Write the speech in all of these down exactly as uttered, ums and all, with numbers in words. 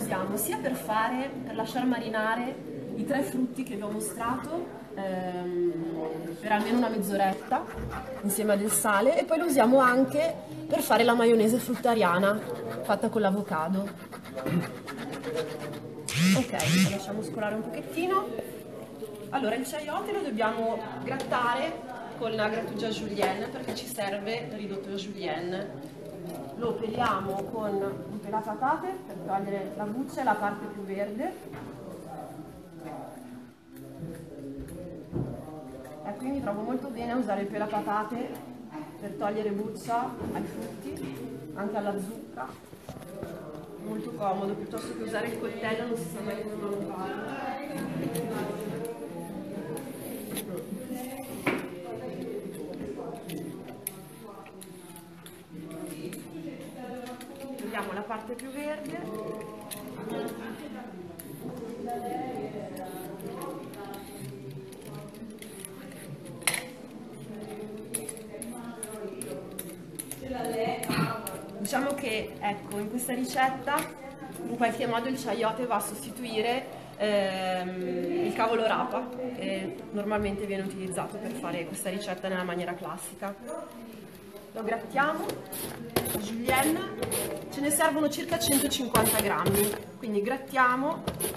usiamo sia per fare, per lasciar marinare i tre frutti che vi ho mostrato ehm, per almeno una mezz'oretta insieme a del sale, e poi lo usiamo anche per fare la maionese fruttariana fatta con l'avocado. Ok, lo lasciamo scolare un pochettino. Allora, il chayote lo dobbiamo grattare con la grattugia julienne perché ci serve il ridotto julienne. Lo peliamo con un pelapatate per togliere la buccia e la parte più verde. E quindi trovo molto bene usare il pelapatate per togliere buccia ai frutti, anche alla zucca. Molto comodo, piuttosto che usare il coltello non si sa mai come mangiare. Togliamo la parte più verde. Diciamo che, ecco, in questa ricetta in qualche modo il chayote va a sostituire ehm, il cavolo rapa, che normalmente viene utilizzato per fare questa ricetta nella maniera classica. Lo grattiamo a julienne, ce ne servono circa centocinquanta grammi, quindi grattiamo.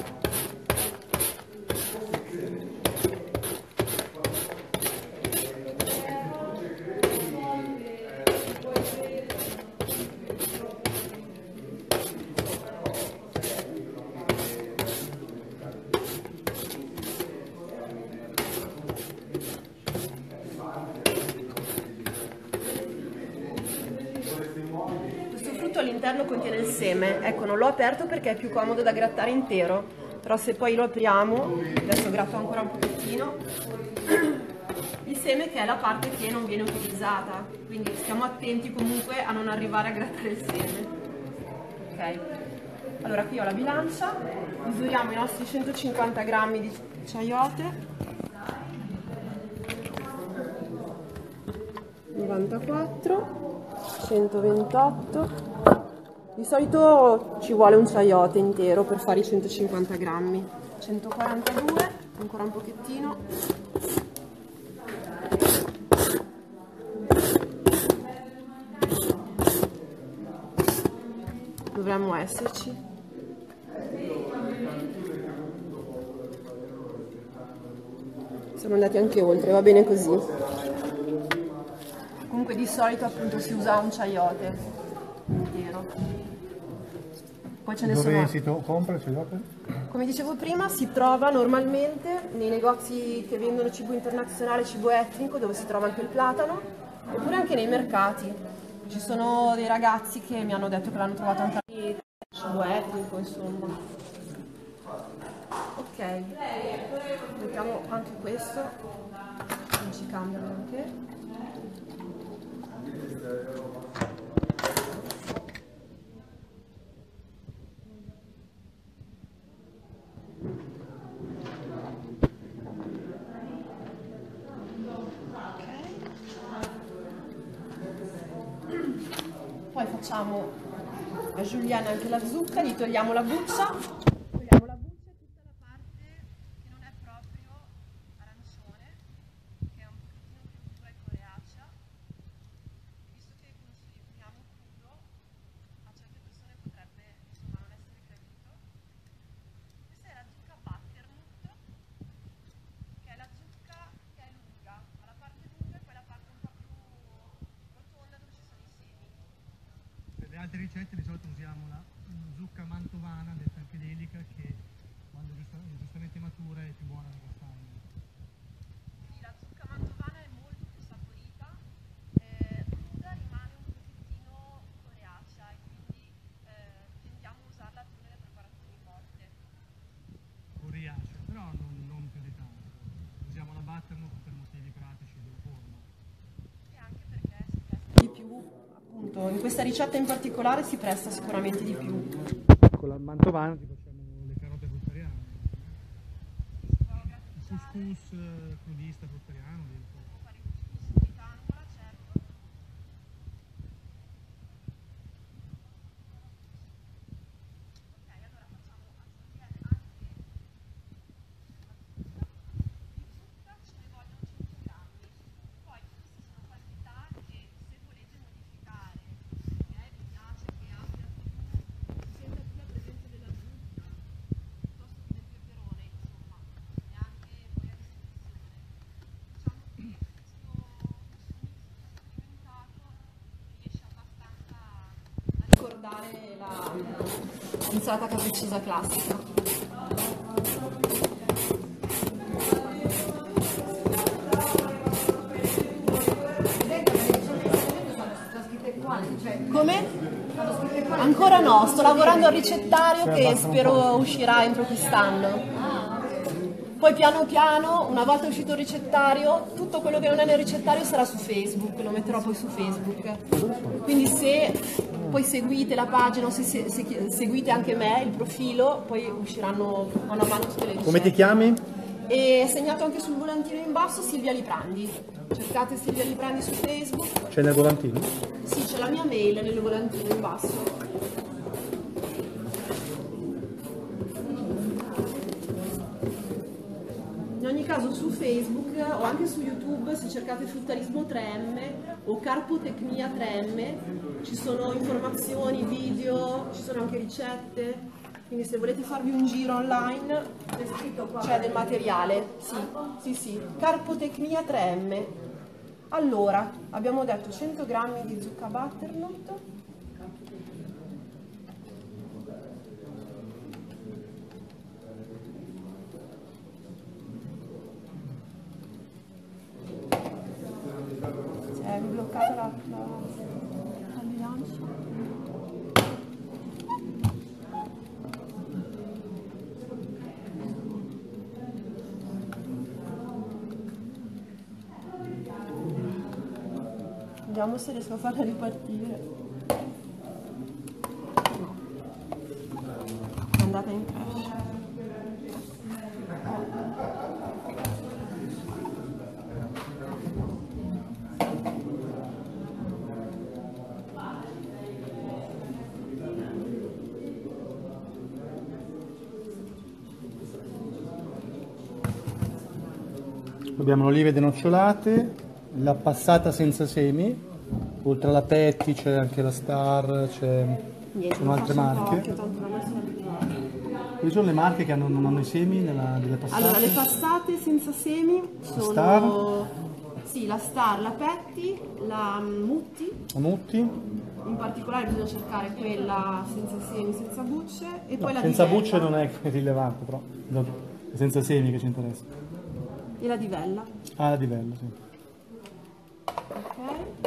All'interno contiene il seme, ecco, non l'ho aperto perché è più comodo da grattare intero, però se poi lo apriamo, adesso gratto ancora un pochettino, il seme, che è la parte che non viene utilizzata, quindi stiamo attenti comunque a non arrivare a grattare il seme. Ok, allora qui ho la bilancia, misuriamo i nostri centocinquanta grammi di chayote, novantaquattro, centoventotto. Di solito ci vuole un chayote intero per fare i centocinquanta grammi. centoquarantadue, ancora un pochettino. Dovremmo esserci. Siamo andati anche oltre, va bene così. Comunque di solito appunto si usa un chayote intero. Poi ce ne Dove sono... si compra il chayote? Come dicevo prima, si trova normalmente nei negozi che vendono cibo internazionale, cibo etnico, dove si trova anche il platano, oppure anche nei mercati. Ci sono dei ragazzi che mi hanno detto che l'hanno trovato anche al cibo etnico, insomma. Ok, mettiamo anche questo, non ci cambiano anche. Poi facciamo a julienne anche la zucca, gli togliamo la buccia, togliamo la buccia e tutta la parte che non è proprio arancione, che è un pochettino più dura e coriacea, visto che consumiamo crudo, a certe persone potrebbe insomma non essere gradito. Questa è la zucca butternut, che è la zucca che è lunga, ha la parte lunga e poi la parte un po' più rotonda dove ci sono i semi. Per le altre ricette di solito usiamo la zucca mantovana, detta anche delica, che quando è giusta, giustamente matura è più buona della castagna. Sì, la zucca mantovana è molto più saporita, eh, cruda rimane un pochettino coriacea e quindi eh, tendiamo a usarla più nelle preparazioni cotte. Coriacea, però non, non più di tanto. Usiamo la butternut per motivi pratici della forma. E anche perché si presta di più, appunto, in questa ricetta in particolare si presta sicuramente di più. Con la mantovana ti facciamo le carote fruttariane, il couscous crudista fruttariano. Possiamo fare il couscous di tangola, certo. Ok, l'insalata capricciosa classica. Come? Ancora no, sto lavorando al ricettario che spero uscirà entro quest'anno. Poi piano piano, una volta uscito il ricettario, tutto quello che non è nel ricettario sarà su Facebook, lo metterò poi su Facebook. Quindi se poi seguite la pagina, o se, se, se seguite anche me, il profilo, poi usciranno mano a mano tutte le ricette. Come ti chiami? E segnato anche sul volantino in basso Silvia Liprandi. Cercate Silvia Liprandi su Facebook. C'è nel volantino? Sì, c'è la mia mail nel volantino in basso. In ogni caso su Facebook o anche su YouTube, se cercate Fruttarismo tre M o Carpotecnia tre M, ci sono informazioni, video, ci sono anche ricette. Quindi se volete farvi un giro online c'è del materiale. Sì, sì, sì. Carpotecnia tre M. Allora, abbiamo detto cento grammi di zucca butternut. È bloccata la, la, la bilancia. Vediamo se riesco a farla ripartire. No. È andata in crash. Abbiamo le olive denocciolate, la passata senza semi, oltre alla Petty c'è anche la Star, c'è sono altre marche. Quali sono le marche che hanno, non hanno i semi nella, nelle passate? Allora, le passate senza semi sono... La Star? Sì, la Star, la Petty, la Mutti. La Mutti? In particolare bisogna cercare quella senza semi, senza bucce e poi No, la senza Divella. bucce non è rilevante, però è senza semi che ci interessa. E la Divella. Ah, la Divella, sì. Ok.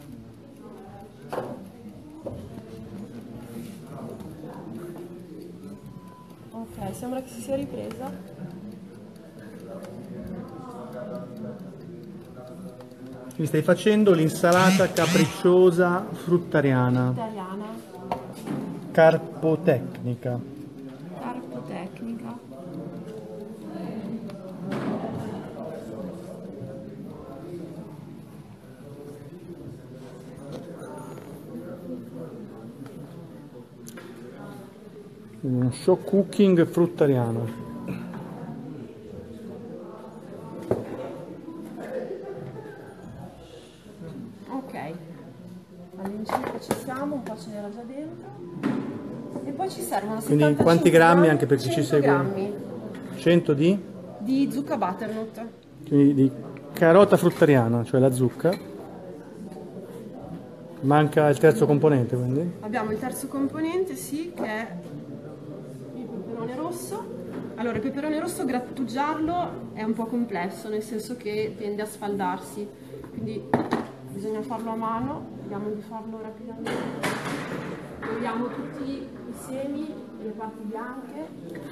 Ok, sembra che si sia ripresa. Quindi stai facendo l'insalata capricciosa fruttariana, Italiana. carpotecnica. Carpotecnica. Uno show cooking fruttariano. Ok, all'incirca ci siamo, un po' ce n'era già dentro. E poi ci servono Quindi settantacinque quanti grammi, anche per chi ci cento segue? grammi cento di? di zucca butternut. Quindi di carota fruttariana, cioè la zucca. Manca il terzo componente, quindi? Abbiamo il terzo componente, sì, che è il peperone rosso. Allora, il peperone rosso grattugiarlo è un po' complesso, nel senso che tende a sfaldarsi, quindi bisogna farlo a mano. Vediamo di farlo rapidamente. Togliamo tutti i semi e le parti bianche.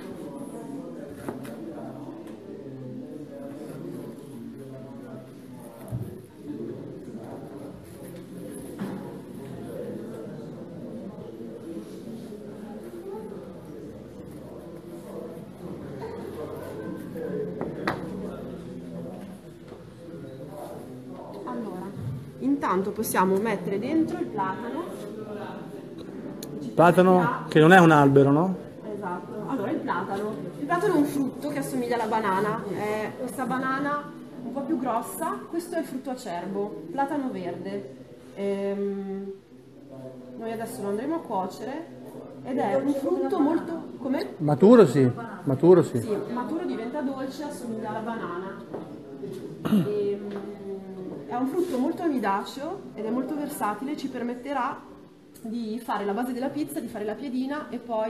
Intanto possiamo mettere dentro il platano. Platano che non è un albero, no? Esatto. Allora il platano. Il platano è un frutto che assomiglia alla banana. È questa banana un po' più grossa. Questo è il frutto acerbo, platano verde. Ehm, noi adesso lo andremo a cuocere ed è un frutto molto... Come? Maturo sì, maturo sì. Sì, maturo diventa dolce, assomiglia alla banana. Ehm, È un frutto molto amidaceo ed è molto versatile, ci permetterà di fare la base della pizza, di fare la piadina e poi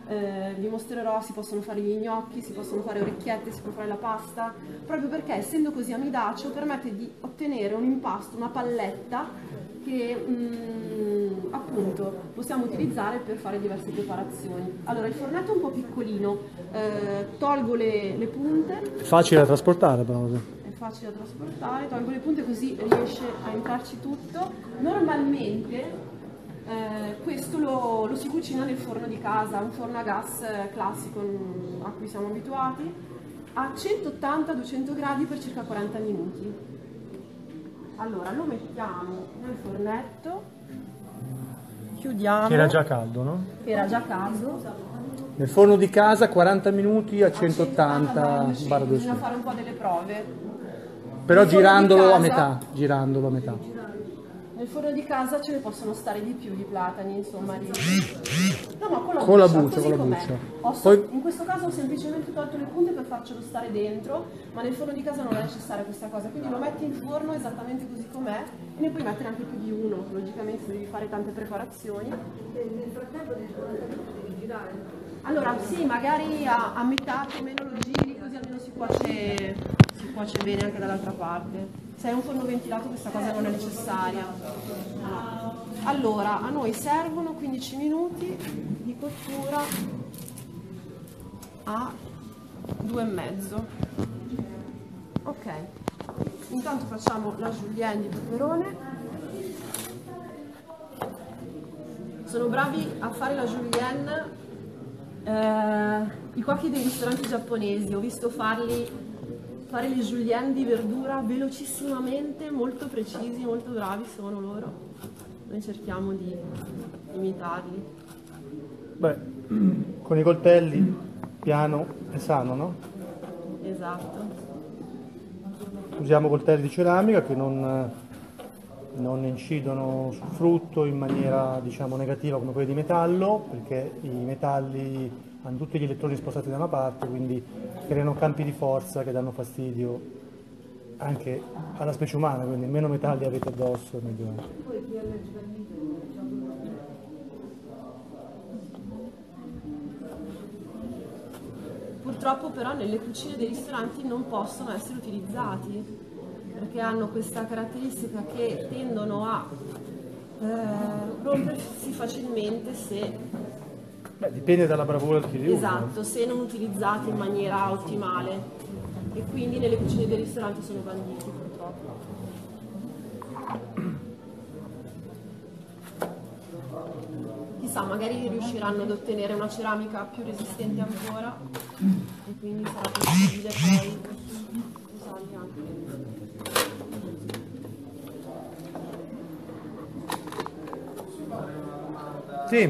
eh, vi mostrerò, si possono fare gli gnocchi, si possono fare orecchiette, si può fare la pasta, proprio perché essendo così amidaceo permette di ottenere un impasto, una palletta che mh, appunto possiamo utilizzare per fare diverse preparazioni. Allora il fornetto è un po' piccolino, eh, tolgo le, le punte. È facile da trasportare però. È facile da trasportare, tolgo le punte così riesce a entrarci tutto. Normalmente Eh, questo lo, lo si cucina nel forno di casa, un forno a gas eh, classico mh, a cui siamo abituati, a centottanta duecento gradi per circa quaranta minuti. Allora lo mettiamo nel fornetto, chiudiamo. Che era già caldo, no? Che era già caldo. Nel forno di casa quaranta minuti a centottanta duecento. Bisogna fare un po' delle prove. Però Nel forno girandolo di a casa- metà, girandolo a metà. Nel forno di casa ce ne possono stare di più di platani, insomma. Di... No, no, con la Con la buccia, buccia, così con la com'è. buccia. Ho so- Poi- In questo caso ho semplicemente tolto le punte per farcelo stare dentro, ma nel forno di casa non è necessaria questa cosa, quindi lo metti in forno esattamente così com'è e ne puoi mettere anche più di uno, logicamente se devi fare tante preparazioni. Nel frattempo devi devi girare. Allora sì, magari a, a metà più o meno lo giri, così almeno si cuoce, si cuoce bene anche dall'altra parte. Se è un forno ventilato questa cosa non è necessaria. Allora, a noi servono quindici minuti di cottura a due e mezzo. Ok, intanto facciamo la julienne di peperone. Sono bravi a fare la julienne eh, i cuochi dei ristoranti giapponesi, ho visto farli fare le julienne di verdura velocissimamente, molto precisi, molto bravi sono loro. Noi cerchiamo di imitarli. Beh, con i coltelli piano e sano, no? Esatto. Usiamo coltelli di ceramica che non, non incidono sul frutto in maniera, diciamo, negativa come quelli di metallo, perché i metalli hanno tutti gli elettroni spostati da una parte, quindi creano campi di forza che danno fastidio anche alla specie umana, quindi meno metalli avete addosso meglio è. Purtroppo però nelle cucine dei ristoranti non possono essere utilizzati perché hanno questa caratteristica che tendono a eh, rompersi facilmente se Beh, dipende dalla bravura di chi li usa. Esatto, se non utilizzati in maniera ottimale e quindi nelle cucine dei ristoranti sono banditi purtroppo. Chissà, magari riusciranno ad ottenere una ceramica più resistente ancora e quindi sarà possibile poi usarli anche. Sì,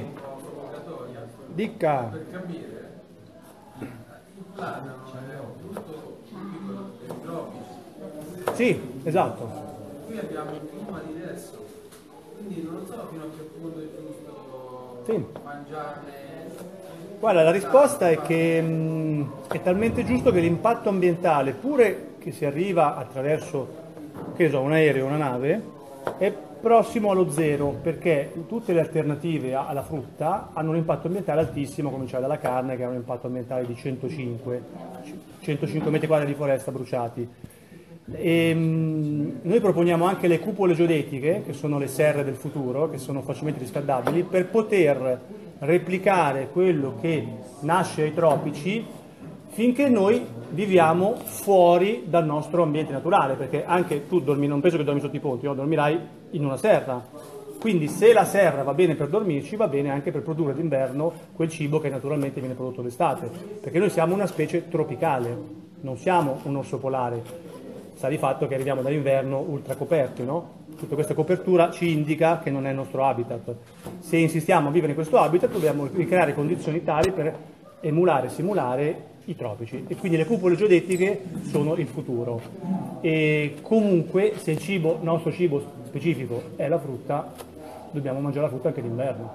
dica. Per capire, il platano è un frutto piccolo dei tropici. Sì, esatto. Qui abbiamo un clima diverso, quindi non so fino a che punto è giusto Sì. mangiarne. Guarda, la risposta è che mh, è talmente giusto che l'impatto ambientale, pure che si arriva attraverso, che so, un aereo o una nave, è prossimo allo zero, perché tutte le alternative a- alla frutta hanno un impatto ambientale altissimo, a cominciare dalla carne che ha un impatto ambientale di centocinque metri quadri di foresta bruciati. E, mh, noi proponiamo anche le cupole geodetiche, che sono le serre del futuro, che sono facilmente riscaldabili, per poter replicare quello che nasce ai tropici finché noi viviamo fuori dal nostro ambiente naturale, perché anche tu dormi, non penso che dormi sotto i ponti, no? Dormirai in una serra. Quindi se la serra va bene per dormirci, va bene anche per produrre d'inverno quel cibo che naturalmente viene prodotto d'estate, perché noi siamo una specie tropicale, non siamo un orso polare. Sta di fatto che arriviamo dall'inverno ultra coperti, no? Tutta questa copertura ci indica che non è il nostro habitat. Se insistiamo a vivere in questo habitat dobbiamo ricreare condizioni tali per emulare, simulare i tropici, e quindi le cupole geodetiche sono il futuro. E comunque se il cibo, il nostro cibo specifico è la frutta, dobbiamo mangiare la frutta anche d'inverno.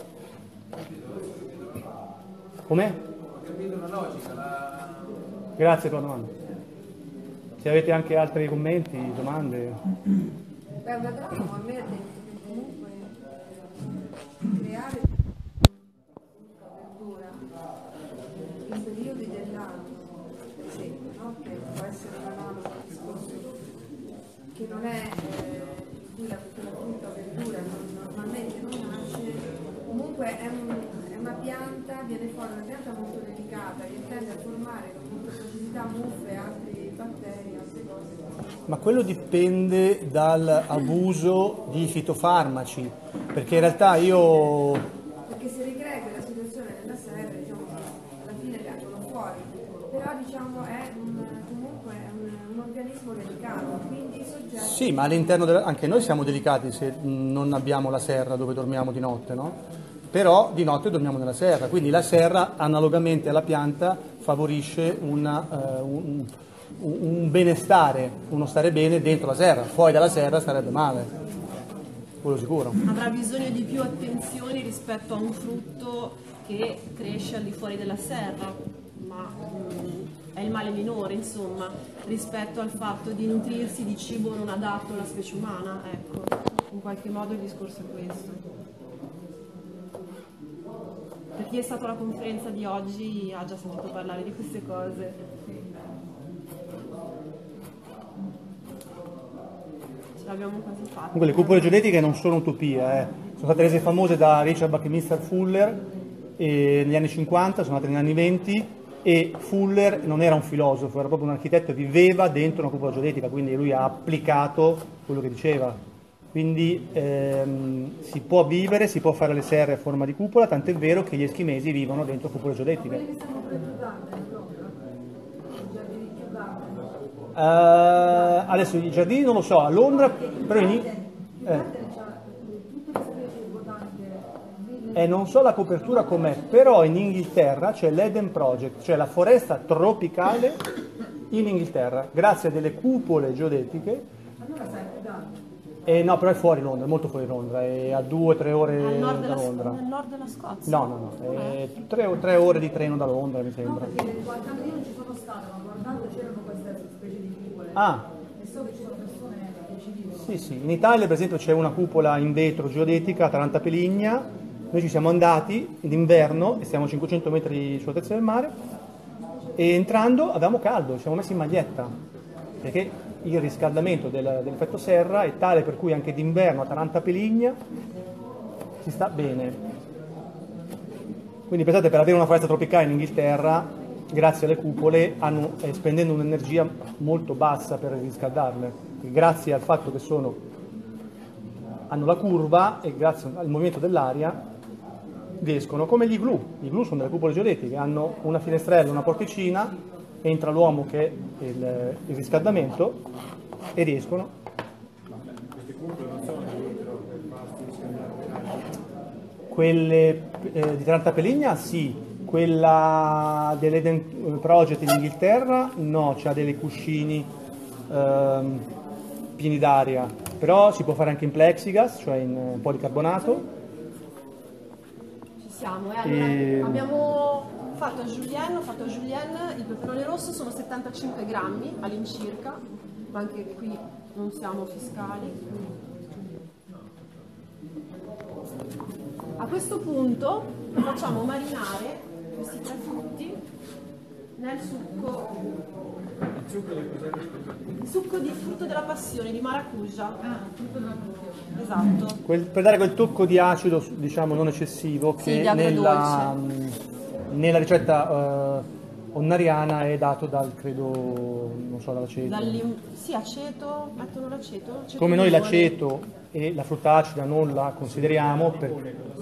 Com'è? Ho capito la logica, la... Grazie per la domanda. Se avete anche altri commenti, domande. Beh, un agronomo a me ha detto che comunque creare frutta, verdura no? Che può essere un analogo discorso, che non è eh, in cui la, la frutta o verdura non, normalmente non nasce, comunque è, un, è una pianta, viene fuori una pianta molto delicata che tende a formare con molta facilità muffe, altri batteri, altre cose. Ma quello dipende dall'abuso di fitofarmaci, perché in realtà io... Perché se ricrea quella situazione nella serra, diciamo che alla fine vengono fuori, però diciamo è un, comunque è un, un organismo delicato, quindi soggetto... Sì, ma all'interno della... anche noi siamo delicati se non abbiamo la serra dove dormiamo di notte, no? Però di notte dormiamo nella serra, quindi la serra analogamente alla pianta favorisce una, uh, un, un benestare, uno stare bene dentro la serra, fuori dalla serra starebbe male, quello sicuro. Avrà bisogno di più attenzioni rispetto a un frutto che cresce al di fuori della serra, ma mm, è il male minore, insomma, rispetto al fatto di nutrirsi di cibo non adatto alla specie umana, ecco, in qualche modo il discorso è questo. Per chi è stato alla conferenza di oggi ha già sentito parlare di queste cose. Ce l'abbiamo quasi fatta. Comunque le cupole geodetiche non sono utopia, eh. Sono state rese famose da Richard Buckminster Fuller eh, negli anni cinquanta, sono nate negli anni venti, e Fuller non era un filosofo, era proprio un architetto, viveva dentro una cupola geodetica, quindi lui ha applicato quello che diceva. Quindi ehm, si può vivere, si può fare le serre a forma di cupola, tant'è vero che gli eschimesi vivono dentro cupole geodetiche. Quelli che stanno pregiudicando in Londra, i giardini più grandi. Uh, adesso i giardini non lo so, a Londra, però in, eh, eh, non so la copertura com'è, però in Inghilterra c'è l'Eden Project, cioè la foresta tropicale in Inghilterra, grazie a delle cupole geodetiche. Allora sai, dai. Eh, no, però è fuori Londra, è molto fuori Londra, è a due o tre ore Al nord da della, Londra. nel nord della Scozia? No, no, no, è tre, tre ore di treno da Londra, mi sembra. No, perché qualche anno io non ci sono stata, ma guardando c'erano queste specie di cupole. Ah, E so che ci sono persone che ci vivono. sì, sì. In Italia per esempio c'è una cupola in vetro geodetica a Taranta Peligna, noi ci siamo andati d'inverno e stiamo a cinquecento metri sull'altezza del mare e entrando avevamo caldo, ci siamo messi in maglietta, perché il riscaldamento del, dell'effetto serra è tale per cui anche d'inverno a Taranta Peligna si sta bene. Quindi pensate, per avere una foresta tropicale in Inghilterra, grazie alle cupole, hanno, eh, spendendo un'energia molto bassa per riscaldarle, e grazie al fatto che sono, hanno la curva e grazie al movimento dell'aria riescono, come gli igloo. Gli igloo sono delle cupole geodetiche, hanno una finestrella, una porticina, entra l'uomo che è il, il riscaldamento e riescono. Queste cupole non sono per farsi riscaldare. Quelle eh, di Taranta Peligna sì, quella dell'Eden Project in Inghilterra no, c'ha dei cuscini ehm, pieni d'aria, però si può fare anche in plexigas, cioè in policarbonato. Ci siamo, eh? Allora, E- abbiamo fatto a Julienne, ho fatto a Julienne, il peperone rosso sono settantacinque grammi all'incirca, ma anche qui non siamo fiscali. A questo punto facciamo marinare questi tre frutti nel succo, il succo di frutto della passione, di maracuja. Esatto. Quel- per dare quel tocco di acido, diciamo, non eccessivo, Sì, che di nella, mh, nella ricetta eh, onnariana è dato dal, credo, non so, dall'aceto. Dal sì, aceto, mettono l'aceto. aceto Come noi di limone. l'aceto e la frutta acida non la consideriamo, per,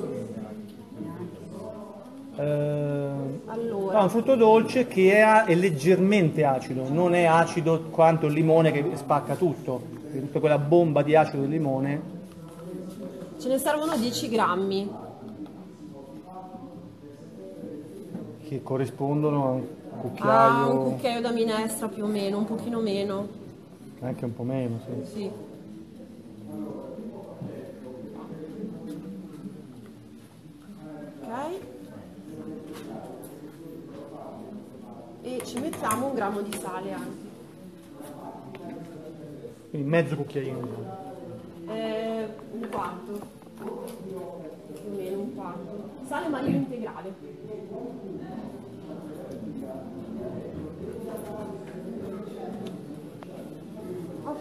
eh, Allora, no, è un frutto dolce che è, è leggermente acido, non è acido quanto il limone che spacca tutto, tutta quella bomba di acido del limone. ce ne servono dieci grammi. Che corrispondono a un Ah, cucchiaio, un cucchiaio da minestra più o meno, un pochino meno. anche un po' meno, sì. Sì. Ok. E ci mettiamo un grammo di sale anche. Quindi mezzo cucchiaino. Eh, un quarto. Più o meno un quarto. Sale marino integrale.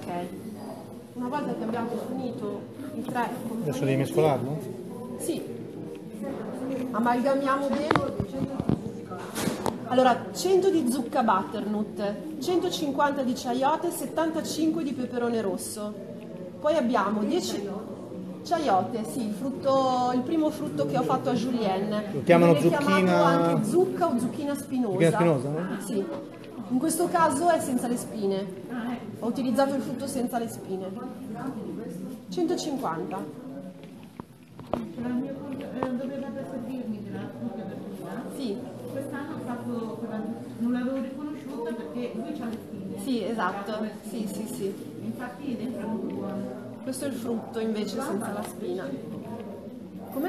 Ok, una volta che abbiamo finito i tre componenti, Adesso devi mescolarlo? Sì, amalgamiamo bene. Allora, cento di zucca butternut, centocinquanta di chayote, settantacinque di peperone rosso. Poi abbiamo dieci chayote, sì, il, frutto, il primo frutto che ho fatto a Julienne. Lo chiamano Viene zucchina... chiamato anche zucca o zucchina spinosa. Zucchina spinosa, no? Sì. In questo caso è senza le spine. Ho utilizzato il frutto senza le spine. centocinquanta. La mia eh, doveva servirmi della frutta verdura. Sì. Quest'anno ho fatto quella, non l'avevo riconosciuta perché lui c'ha le spine. Sì, esatto. Sì, sì, sì. Infatti dentro è molto buono. Questo è il frutto invece senza la spina. Come?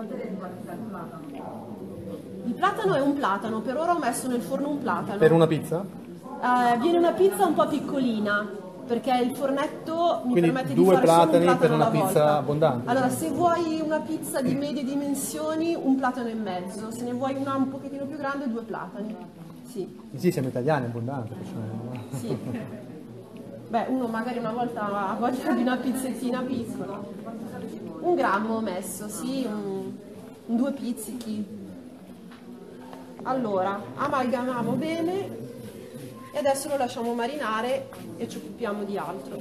Il platano è un platano, per ora ho messo nel forno un platano. Per una pizza? Eh, viene una pizza un po' piccolina, perché il fornetto mi Quindi permette due di fare solo un platani platano per una alla pizza volta. abbondante. Allora, se vuoi una pizza di medie dimensioni, un platano e mezzo. Se ne vuoi una un pochettino più grande, due platani. Sì. Sì, siamo italiani, abbondante. Cioè... Sì. Beh, uno magari una volta ha voglia di una pizzettina piccola. Un grammo ho messo, sì, un, un due pizzichi. Allora, amalgamiamo bene e adesso lo lasciamo marinare e ci occupiamo di altro.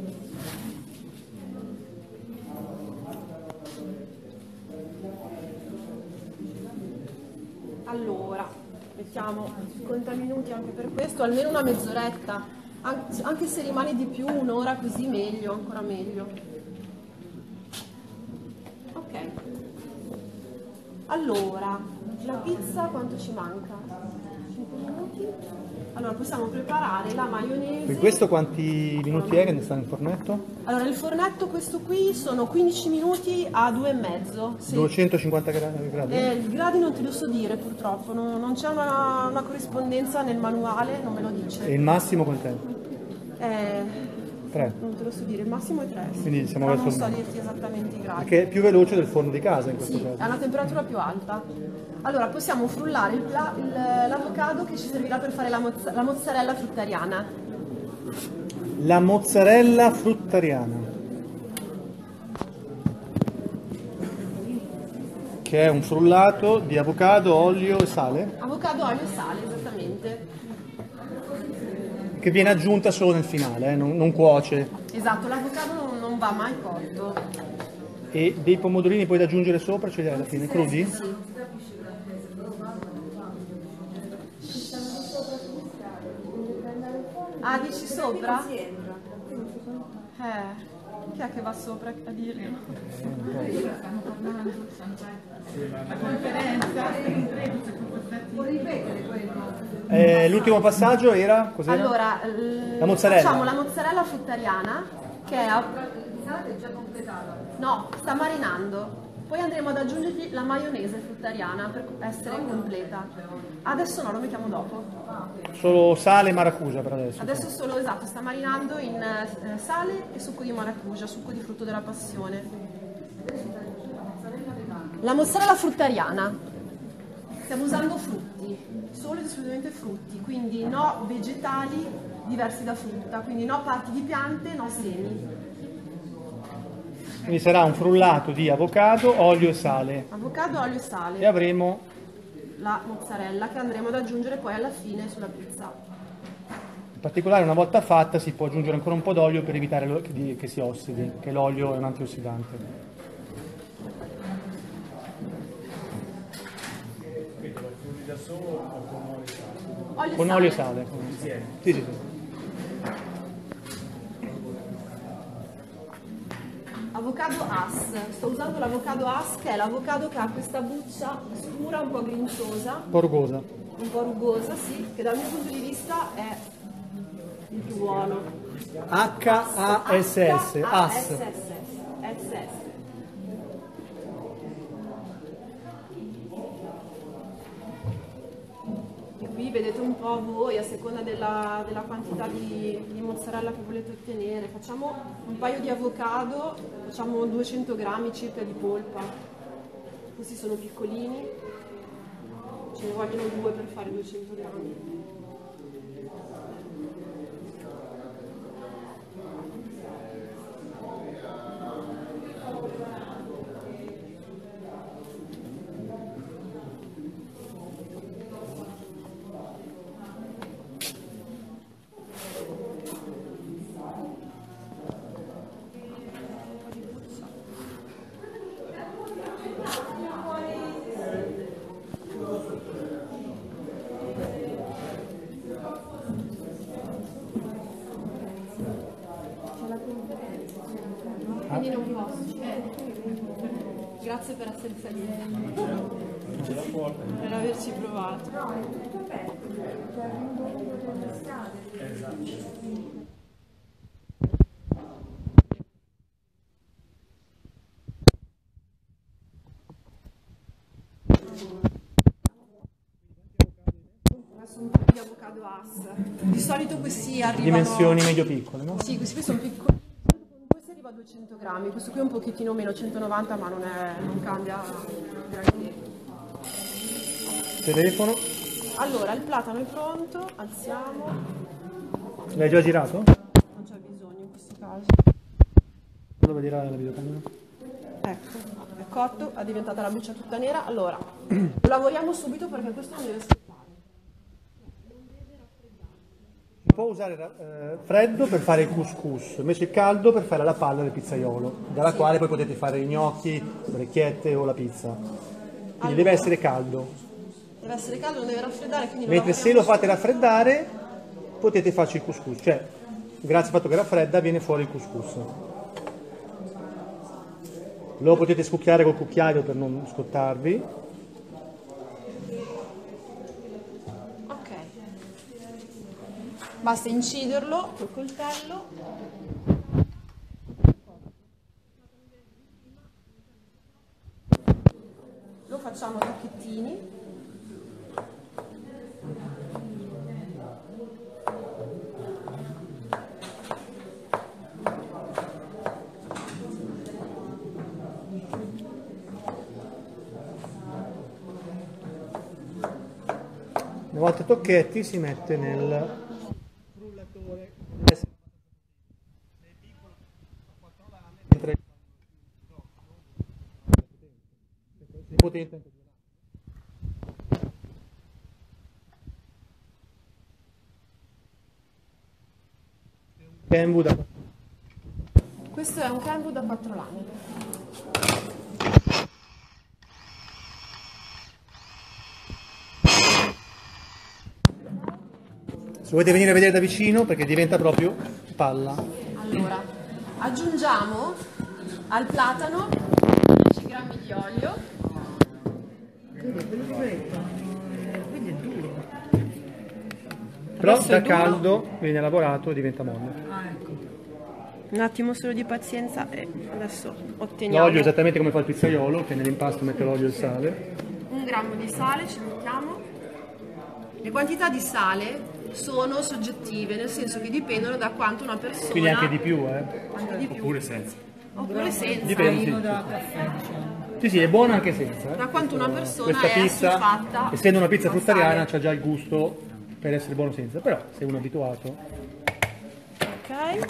Allora, mettiamo cinquanta minuti anche per questo, almeno una mezz'oretta. Anche se rimane di più, un'ora così meglio, ancora meglio. Ok. Allora, la pizza quanto ci manca? cinque minuti. Allora, possiamo preparare la maionese. E questo quanti minuti è che ne sta nel fornetto? Allora, il fornetto questo qui sono quindici minuti a due e mezzo. Sì. duecentocinquanta gradi? Eh, I gradi non te lo so dire purtroppo, non, non c'è una, una corrispondenza nel manuale, non me lo dice. E il massimo quant'è? Eh, tre. Non te lo so dire, il massimo è tre. Sì. Quindi siamo Però verso non il- so dirti esattamente i gradi. Perché è più veloce del forno di casa in questo Sì, caso. ha una temperatura più alta. Allora, possiamo frullare il pla- il- l'avocado che ci servirà per fare la, mozza- la mozzarella fruttariana. La mozzarella fruttariana, che è un frullato di avocado, olio e sale, Avocado, olio e sale, esattamente. che viene aggiunta solo nel finale, eh, non, non cuoce. Esatto, l'avocado non, non va mai cotto. E dei pomodorini poi da aggiungere sopra, ce li hai alla fine, crudi? Sì. Ah, dici sopra? Eh, chi è che va sopra a dirlo? Stanno parlando, stanno la conferenza, può ripetere quello. Eh, l'ultimo passaggio era? Cos'era? Allora, l- La mozzarella. facciamo la mozzarella fruttariana che è... No, sta marinando. Poi andremo ad aggiungergli la maionese fruttariana per essere completa. Adesso no, lo mettiamo dopo. Solo sale e maracuja per adesso. Adesso solo, esatto, sta marinando in eh, sale e succo di maracuja, succo di frutto della passione. La mozzarella fruttariana. Stiamo usando frutti, solo ed esclusivamente frutti, quindi no vegetali diversi da frutta, quindi no parti di piante, no semi. Quindi sarà un frullato di avocado, olio e sale. Avocado, olio e E sale. avremo La mozzarella che andremo ad aggiungere poi alla fine sulla pizza. in particolare, una volta fatta, si può aggiungere ancora un po' d'olio per evitare lo- che, di- che si ossidi, che l'olio è un antiossidante. Olio Con e olio e sale. sale. Sì, sì, sì. Avocado As. Sto usando l'avocado As che è l'avocado che ha questa buccia scura, un po' grinzosa, Un po' rugosa. un po' rugosa, sì, che dal mio punto di vista è il più buono. H A S S, A S As. S. S S. E qui vedete un po' voi, a seconda della, della quantità di, di mozzarella che volete ottenere. Facciamo un paio di avocado, facciamo duecento grammi circa di polpa. Questi sono piccolini, ce ne vogliono due per fare duecento grammi. Quindi non posso. Grazie per essere saliti. Per averci provato. No, è tutto aperto, cioè un po' di strade. Esatto. Adesso un po' di avocado Hass. Di solito questi arrivano... Dimensioni medio-piccole, no? Sì, questi qui sono piccoli. Questo arriva a duecento grammi, questo qui è un pochettino meno, centonovanta, ma non, è, non cambia granché. Telefono. Allora, il platano è pronto, alziamo. L'hai già girato? Non c'è bisogno in questo caso. Lo vedrà la videocamera. Ecco, è cotto, è diventata la buccia tutta nera. Allora, lo lavoriamo subito perché questo non deve aspettare. Si può usare eh, freddo per fare il couscous, invece caldo per fare la palla del pizzaiolo, dalla Sì. quale poi potete fare i gnocchi, le orecchiette o la pizza. Quindi Allora. deve essere caldo. Deve essere caldo, non deve raffreddare, quindi lo Mentre se lavoriamo lo fate subito. raffreddare potete farci il couscous, cioè grazie al fatto che raffredda viene fuori il couscous. Lo potete scucchiare col cucchiaio per non scottarvi. Ok. Basta inciderlo col coltello. Lo facciamo a tocchettini. Una volta tocchetti si mette nel frullatore. Mentre è potente anche Kenwood da Questo è un Kenwood da quattro lame. Se volete venire a vedere da vicino perché diventa proprio palla. Allora, aggiungiamo al platano dieci grammi di olio. Però Adesso è da duro. caldo viene lavorato e diventa molle. Un attimo solo di pazienza e adesso otteniamo L'olio è esattamente come fa il pizzaiolo, che nell'impasto mette l'olio e il sale. un grammo di sale, ci mettiamo. Le quantità di sale sono soggettive, nel senso che dipendono da quanto una persona... Quindi anche di più, eh. anche di più. Oppure senza. Oppure senza. Dipende, sì. Sì, sì, è buona anche senza. Eh. Da quanto una persona Questa è pizza, assuefatta essendo una pizza al fruttariana, sale. c'ha già il gusto per essere buono senza. Però, se uno è abituato... Ok.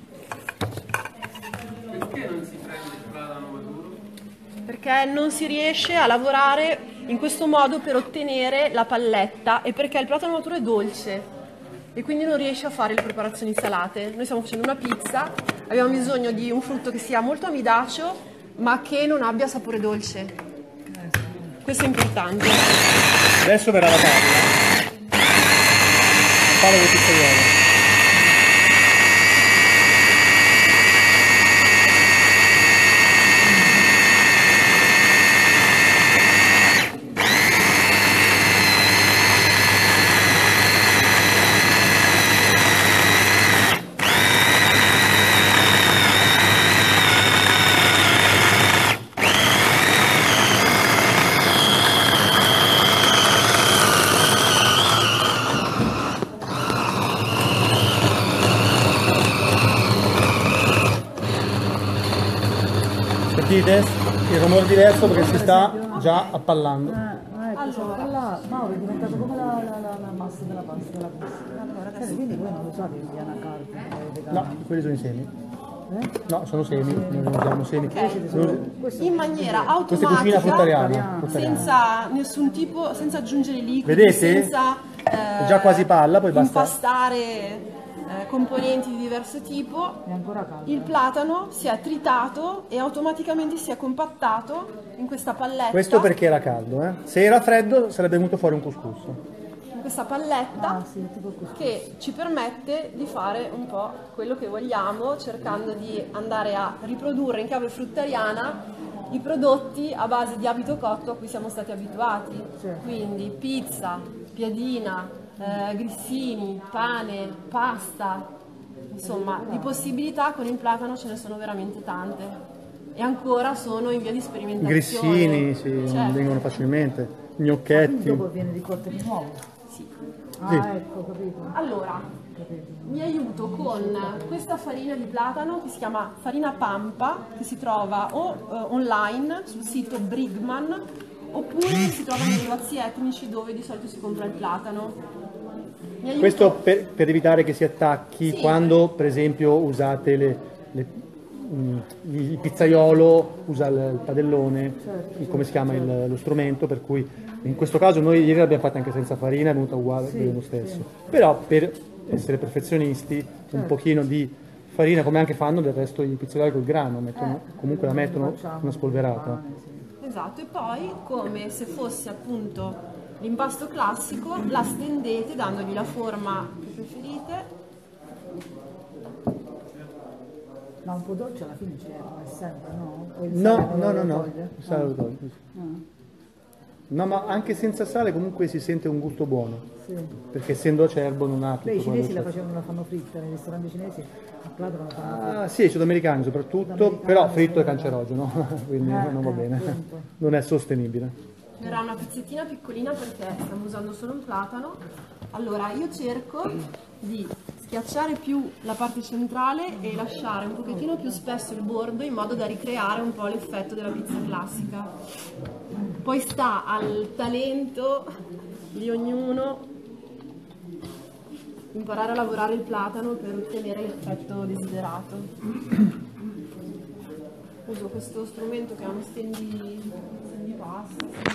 Perché non si prende il platano maduro? Perché non si riesce a lavorare in questo modo per ottenere la palletta e perché il platano maturo è dolce e quindi non riesce a fare le preparazioni salate. Noi stiamo facendo una pizza, abbiamo bisogno di un frutto che sia molto amidacio ma che non abbia sapore dolce. Questo è importante. Adesso verrà la palla. La palla del pizzaiolo. Sentite? Il rumore diverso perché si sta già appallando. Ah, ecco, cioè, quella, Mauro è diventato come la, la, la, la massa della pasta della pasta. Eh, quindi voi non lo sapete, gli anacardi, No, quelli sono i semi. Eh? No, sono semi, noi non usiamo semi. In maniera Questa è cucina automatica, fruttariana. fruttariana. senza nessun tipo, senza aggiungere liquidi, Vedete? senza È già quasi palla, poi basta. impastare eh, componenti di diverso tipo. È ancora caldo. Il platano si è tritato e automaticamente si è compattato in questa palletta. Questo perché era caldo, eh? Se era freddo sarebbe venuto fuori un couscous. In questa palletta Ah, sì, tipo questo. che ci permette di fare un po' quello che vogliamo, cercando di andare a riprodurre in chiave fruttariana i prodotti a base di abito cotto a cui siamo stati abituati. Certo. Quindi pizza, piadina, eh, grissini, pane, pasta, insomma di possibilità con il platano ce ne sono veramente tante e ancora sono in via di sperimentazione. Grissini si Certo. vengono facilmente, Quindi gnocchetti. dopo viene ricolto di nuovo. Sì. Ah, Sì. ecco, capito. Allora, capito. mi aiuto con questa farina di platano che si chiama farina Pampa, che si trova o eh, online sul sito Brigman oppure si trova nei negozi etnici dove di solito si compra il platano. Mi aiuto- Questo per, per evitare che si attacchi Sì. quando per esempio usate le, le- mm, il pizzaiolo usa il, il padellone, il- come si chiama il- lo strumento, per cui in questo caso noi ieri l'abbiamo fatta anche senza farina, è venuta uguale Sì, lo stesso. Però per essere perfezionisti un pochino di farina, come anche fanno del resto i pizzaioli col grano, mettono- comunque la mettono Facciamo. una spolverata. Esatto, e poi come se fosse appunto l'impasto classico la stendete dandogli la forma che preferite. Ma un po' dolce alla fine c'è, come sempre, no? O il No, sale non no, lo no, no, toglie? il sale lo toglie. No, ma anche senza sale comunque si sente un gusto buono, Sì. perché essendo acerbo non ha tutto Beh, i quello cinesi che la c'è. facevano, la fanno fritta, nei ristoranti cinesi a platano la fanno fritta. Ah, sì, i sudamericani soprattutto, Sudamericani, però fritto è sì. cancerogeno, quindi Eh, non va eh, bene, appunto. non è sostenibile. Verrà una pezzettina piccolina perché stiamo usando solo un platano. Allora io cerco di schiacciare più la parte centrale e lasciare un pochettino più spesso il bordo in modo da ricreare un po' l'effetto della pizza classica. Poi sta al talento di ognuno imparare a lavorare il platano per ottenere l'effetto desiderato. Uso questo strumento che è uno stendi, stendi pasta.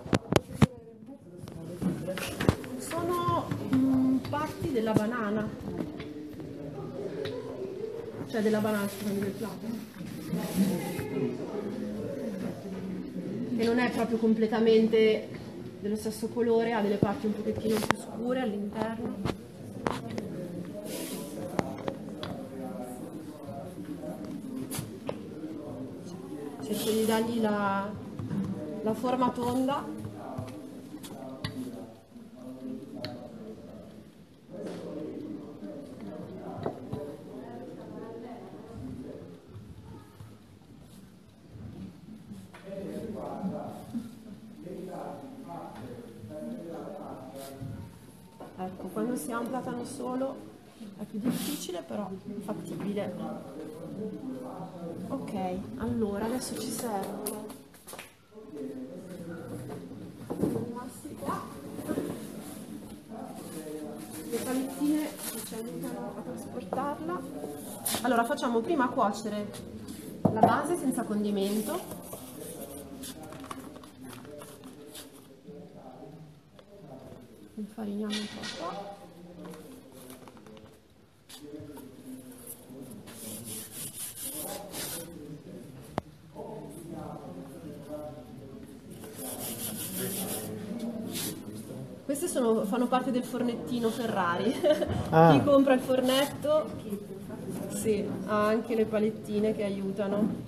Sono mm, parti della banana, cioè della banana, scusami, del platano. E non è proprio completamente dello stesso colore, ha delle parti un pochettino più scure all'interno. Cerco di dargli la, la forma tonda. Ecco, quando si ha un platano solo è più difficile, però fattibile. Ok, allora adesso ci servono i massi qua, le palettine che ci aiutano a trasportarla. Allora facciamo prima cuocere la base senza condimento. Infariniamo un po' qua. Queste sono, fanno parte del fornettino Ferrari. Ah. Chi compra il fornetto, sì, ha anche le palettine che aiutano.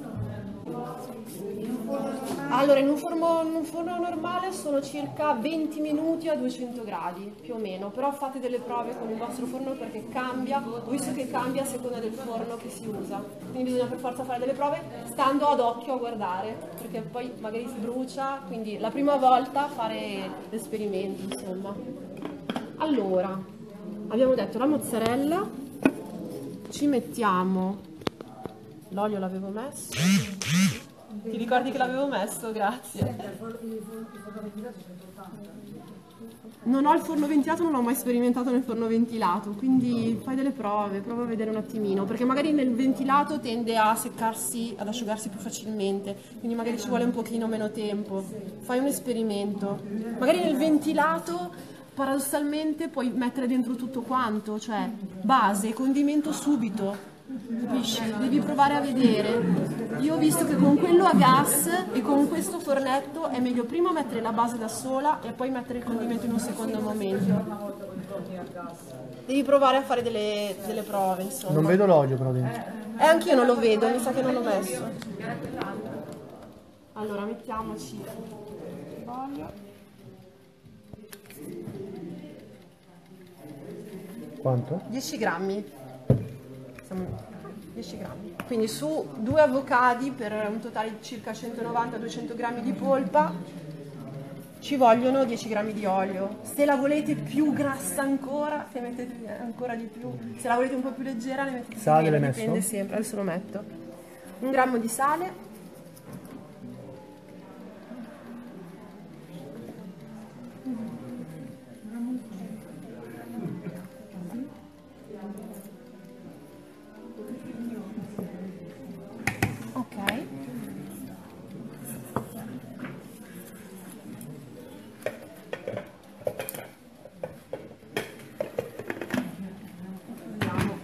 Allora, in un, forno, in un forno normale sono circa venti minuti a duecento gradi, più o meno, però fate delle prove con il vostro forno perché cambia, ho visto che cambia a seconda del forno che si usa, quindi bisogna per forza fare delle prove stando ad occhio a guardare, perché poi magari si brucia, quindi la prima volta fare l'esperimento, insomma. Allora, abbiamo detto la mozzarella, ci mettiamo, l'olio l'avevo messo. Ti ricordi che l'avevo messo? Grazie. Non ho il forno ventilato, non l'ho mai sperimentato nel forno ventilato, quindi fai delle prove, prova a vedere un attimino, perché magari nel ventilato tende a seccarsi, ad asciugarsi più facilmente, quindi magari ci vuole un pochino meno tempo. Fai un esperimento. Magari nel ventilato paradossalmente puoi mettere dentro tutto quanto, cioè base, condimento subito. capisci? Devi provare a vedere. Io ho visto che con quello a gas e con questo fornetto è meglio prima mettere la base da sola e poi mettere il condimento in un secondo momento. Devi provare a fare delle, delle prove, insomma. Non vedo l'olio però dentro. Eh, anch'io non lo vedo, mi sa che non l'ho messo. Allora, mettiamoci l'olio. Quanto? dieci grammi. Siamo- dieci grammi. Quindi su due avocadi per un totale di circa centonovanta duecento grammi di polpa ci vogliono dieci grammi di olio. Se la volete più grassa ancora, se mettete ancora di più. Se la volete un po' più leggera, ne mettete Sale meno, l'hai messo? dipende sempre. Adesso lo metto. Un grammo di sale. Ok. Vediamo.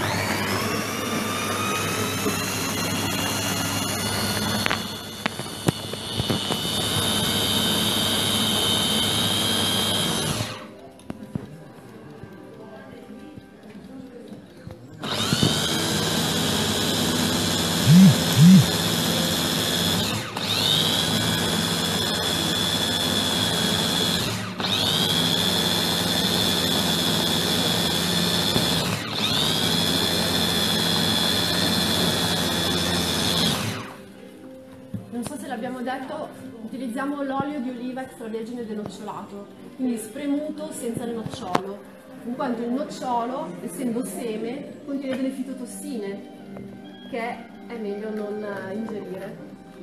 Non so se l'abbiamo detto, utilizziamo l'olio di oliva extravergine denocciolato, quindi spremuto senza il nocciolo, in quanto il nocciolo, essendo seme, contiene delle fitotossine che è meglio non eh, ingerire.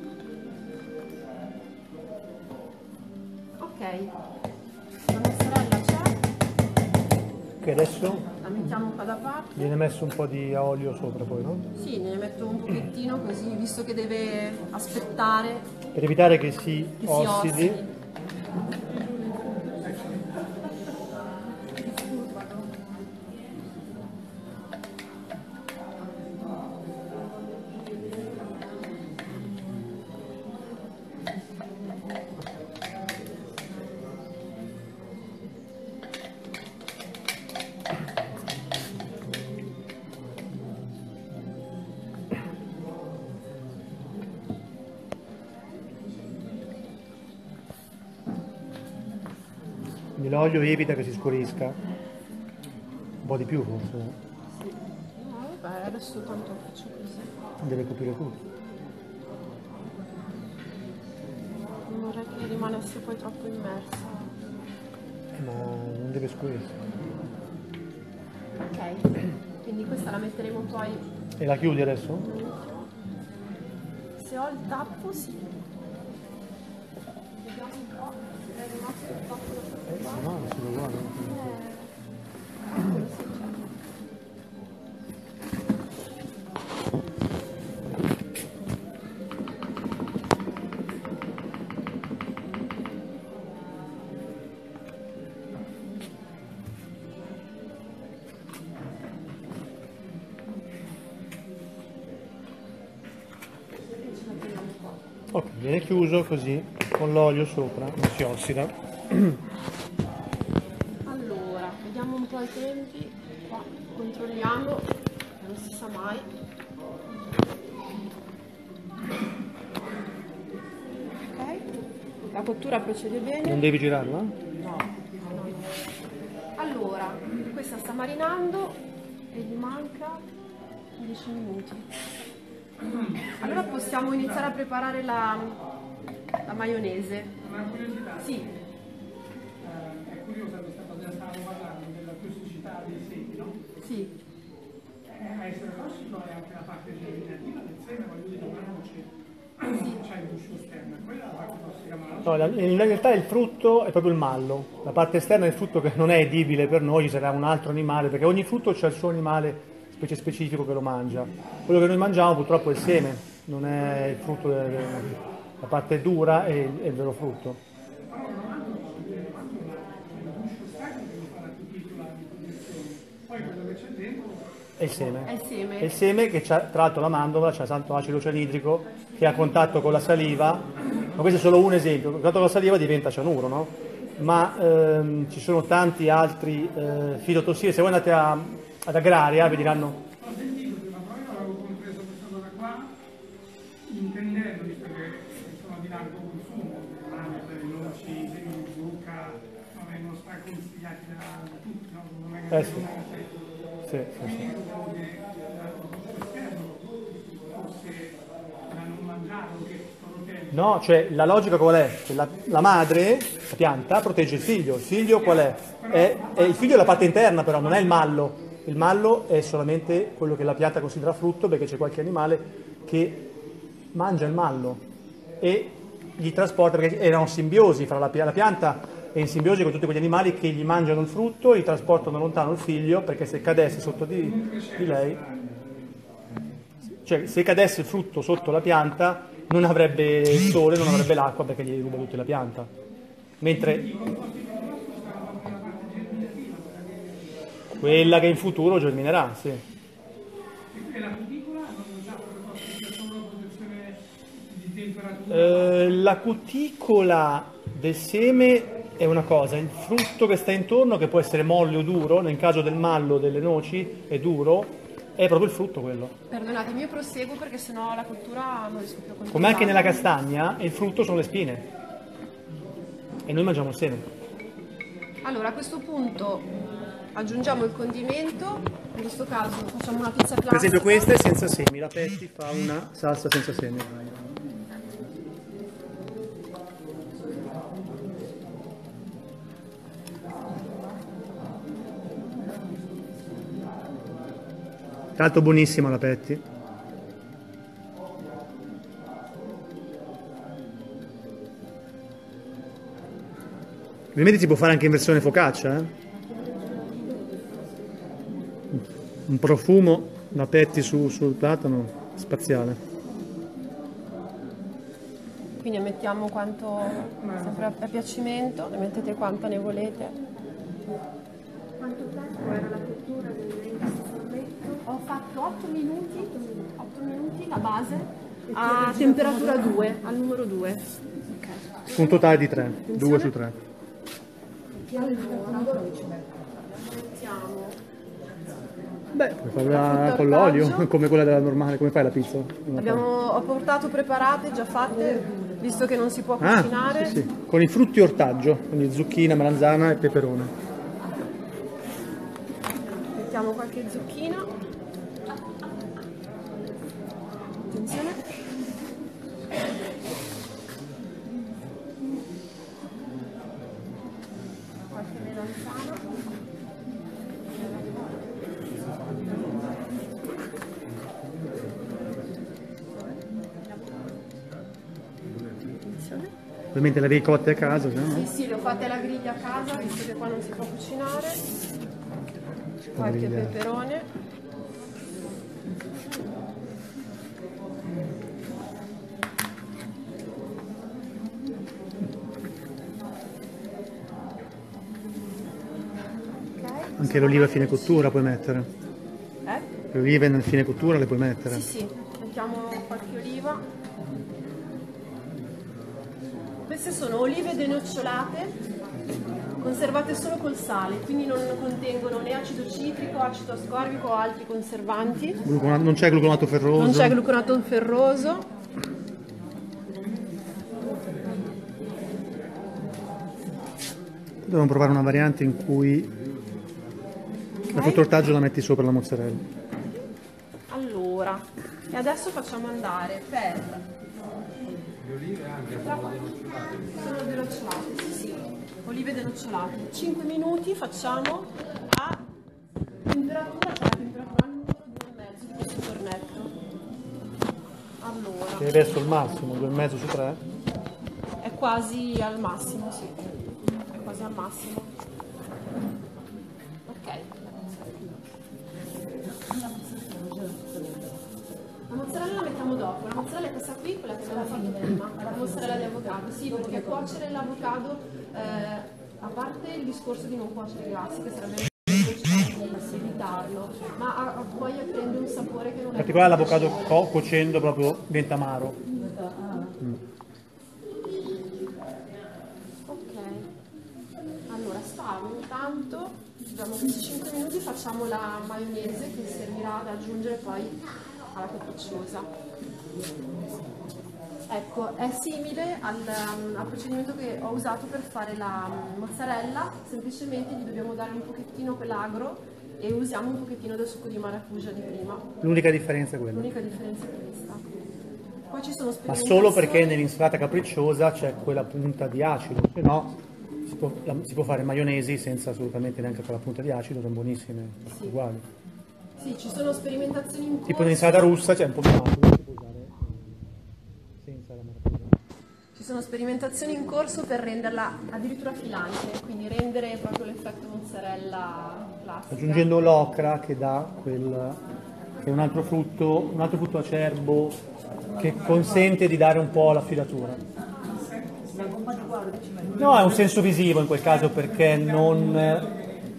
Ok, la mozzarella c'è, Ok, adesso la mettiamo qua da parte. viene messo un po' di olio sopra poi, no? Sì, ne metto un pochettino così, visto che deve aspettare Per evitare che si che si ossidi. ossidi. Quindi l'olio evita che si scurisca. Un po' di più forse, no? No, vabbè, adesso tanto faccio così. Deve coprire tutto. Non vorrei che rimanesse poi troppo immersa. Eh, Ma non deve scurirsi. Ok, quindi questa la metteremo poi. E la chiudi adesso? Se ho il tappo, sì. Vediamo un po'. È rimasto il tappo da questa parte. No, si lo guarda. Eccolo, sì, c'è. Ok, viene chiuso così, con l'olio sopra, non si ossida. Allora, vediamo un po' i tempi. Qua controlliamo, che non si sa mai. Ok, la cottura procede bene. Non devi girarla? No, no. Allora, questa sta marinando e gli manca dieci minuti. Allora possiamo iniziare a preparare la, la maionese. Una curiosità, Sì, eh, è curiosa questa cosa, stavamo parlando della tossicità dei semi, no? sì. Eh, a essere tossico è anche la parte germinativa del seme, voglio dire, una noce, c'è il guscio esterno, quella è la parte tossica, ma la No, la- in realtà il frutto è proprio il mallo. La parte esterna del frutto che non è edibile per noi, ci sarà un altro animale, perché ogni frutto c'è il suo animale specie specifico che lo mangia. Quello che noi mangiamo purtroppo è il seme, non è il frutto, de- de- la parte dura è il, è il vero frutto. poi quello che c'è dentro è il seme. È il seme. È il seme che c'ha, tra l'altro la mandorla c'ha tanto acido cianidrico che a contatto con la saliva, ma questo è solo un esempio, a contatto con la saliva diventa cianuro, no? Ma ehm, ci sono tanti altri eh, fitotossini, se voi andate a, ad Agraria vi diranno... Ho sentito che, ma poi non avevo compreso questa cosa qua, intendendo, visto che sono di largo consumo, le noci, semi di zucca, non vengono straconsigliati da tutti, no? Non è che Eh sì. Sì, sì, quindi sì. credevo che l'esterno fosse da non mangiare o che protegge. No, cioè la logica qual è? Che la, la madre, la pianta, protegge il figlio. Il figlio qual è? È, è? Il figlio è la parte interna però, non è il mallo. Il mallo è solamente quello che la pianta considera frutto perché c'è qualche animale che mangia il mallo e gli trasporta, perché erano simbiosi fra la, la pianta è in simbiosi con tutti quegli animali che gli mangiano il frutto, gli trasportano lontano il figlio perché se cadesse sotto di, di lei, cioè se cadesse il frutto sotto la pianta non avrebbe il sole, non avrebbe l'acqua perché gli ruba tutta la pianta. Mentre quella che in futuro germinerà, sì. E la cuticola non c'ha solo protezione di temperatura? Eh, la cuticola del seme è una cosa, il frutto che sta intorno, che può essere molle o duro, nel caso del mallo, delle noci, è duro, è proprio il frutto quello. Perdonatemi, io proseguo perché sennò la cottura non riesco più a continuare. Come anche nella castagna, il frutto sono le spine. E noi mangiamo il seme. Allora, a questo punto aggiungiamo il condimento, in questo caso facciamo una pizza classica. Per esempio questa è senza semi, la Petty fa una salsa senza semi. Tra l'altro buonissima la Petty. Ovviamente si può fare anche in versione focaccia, eh? Un profumo da Petty su, sul platano spaziale. Quindi mettiamo quanto, sempre a piacimento, ne mettete quanta ne volete. Quanto tempo era la cottura del fornetto? Ho fatto otto minuti, otto minuti la base a temperatura due, al numero due. Su un totale di tre, due su tre. Allora, mettiamo Beh, puoi farla con l'olio, come quella della normale, come fai la pizza? Abbiamo, ho portato preparate, già fatte, visto che non si può Ah, cucinare. sì, sì. Con i frutti ortaggio, quindi zucchina, melanzana e peperone. Mettiamo qualche zucchina. Attenzione. Qualche melanzana. Ovviamente le avevi cotte a casa, se no? Sì, sì, le ho fatte alla griglia a casa, visto che qua non si può cucinare. Qualche griglia. peperone. Ok. Anche l'oliva a fine cottura puoi mettere. Eh? Le olive nel fine cottura le puoi mettere. Sì, sì, mettiamo qualche oliva. Queste sono olive denocciolate, conservate solo col sale, quindi non contengono né acido citrico, acido ascorbico o altri conservanti. Gluconato- non c'è gluconato ferroso. Non c'è gluconato ferroso. Dobbiamo provare una variante in cui la frutta ortaggio la metti sopra la mozzarella. Allora, e adesso facciamo andare per... Le olive anche sono denocciolate. Sono denocciolate, sì sì, olive denocciolate. cinque minuti facciamo a temperatura, cioè a temperatura al numero due e mezzo di questo fornetto. Allora, Che è verso il massimo, due e mezzo su tre. è quasi al massimo, sì, è quasi al massimo. Ok. La mozzarella la mettiamo dopo, la mozzarella è questa qui, quella che abbiamo fatto prima, la mozzarella di avocado, sì, perché cuocere l'avocado, eh, a parte il discorso di non cuocere i grassi, che sarebbe una possibilità, raffreddarlo, ma ha, ha- poi prende un sapore che non In è particolare l'avocado co- cuocendo proprio diventa amaro. Mm. Ok, allora stavo intanto, abbiamo questi cinque minuti, facciamo la maionese che servirà ad aggiungere poi alla capricciosa. Ecco, è simile al, um, al procedimento che ho usato per fare la um, mozzarella, semplicemente gli dobbiamo dare un pochettino quell'agro e usiamo un pochettino del succo di maracuja di prima. L'unica differenza è quella. L'unica differenza è questa. Poi ci sono Ma sperimentazioni... solo perché nell'insalata capricciosa c'è quella punta di acido, se no si può, la- si può fare maionesi senza assolutamente neanche quella punta di acido, sono buonissime, Sì. uguali. Sì, ci sono sperimentazioni in corso. Tipo nell'insalata russa c'è un po' di acido, si può usare eh, senza la maracuja. Ci sono sperimentazioni in corso per renderla addirittura filante, quindi rendere proprio l'effetto mozzarella classica. Aggiungendo l'ocra che dà quel, che è un altro frutto, un altro frutto acerbo che consente di dare un po' la filatura. No, è un senso visivo in quel caso perché non...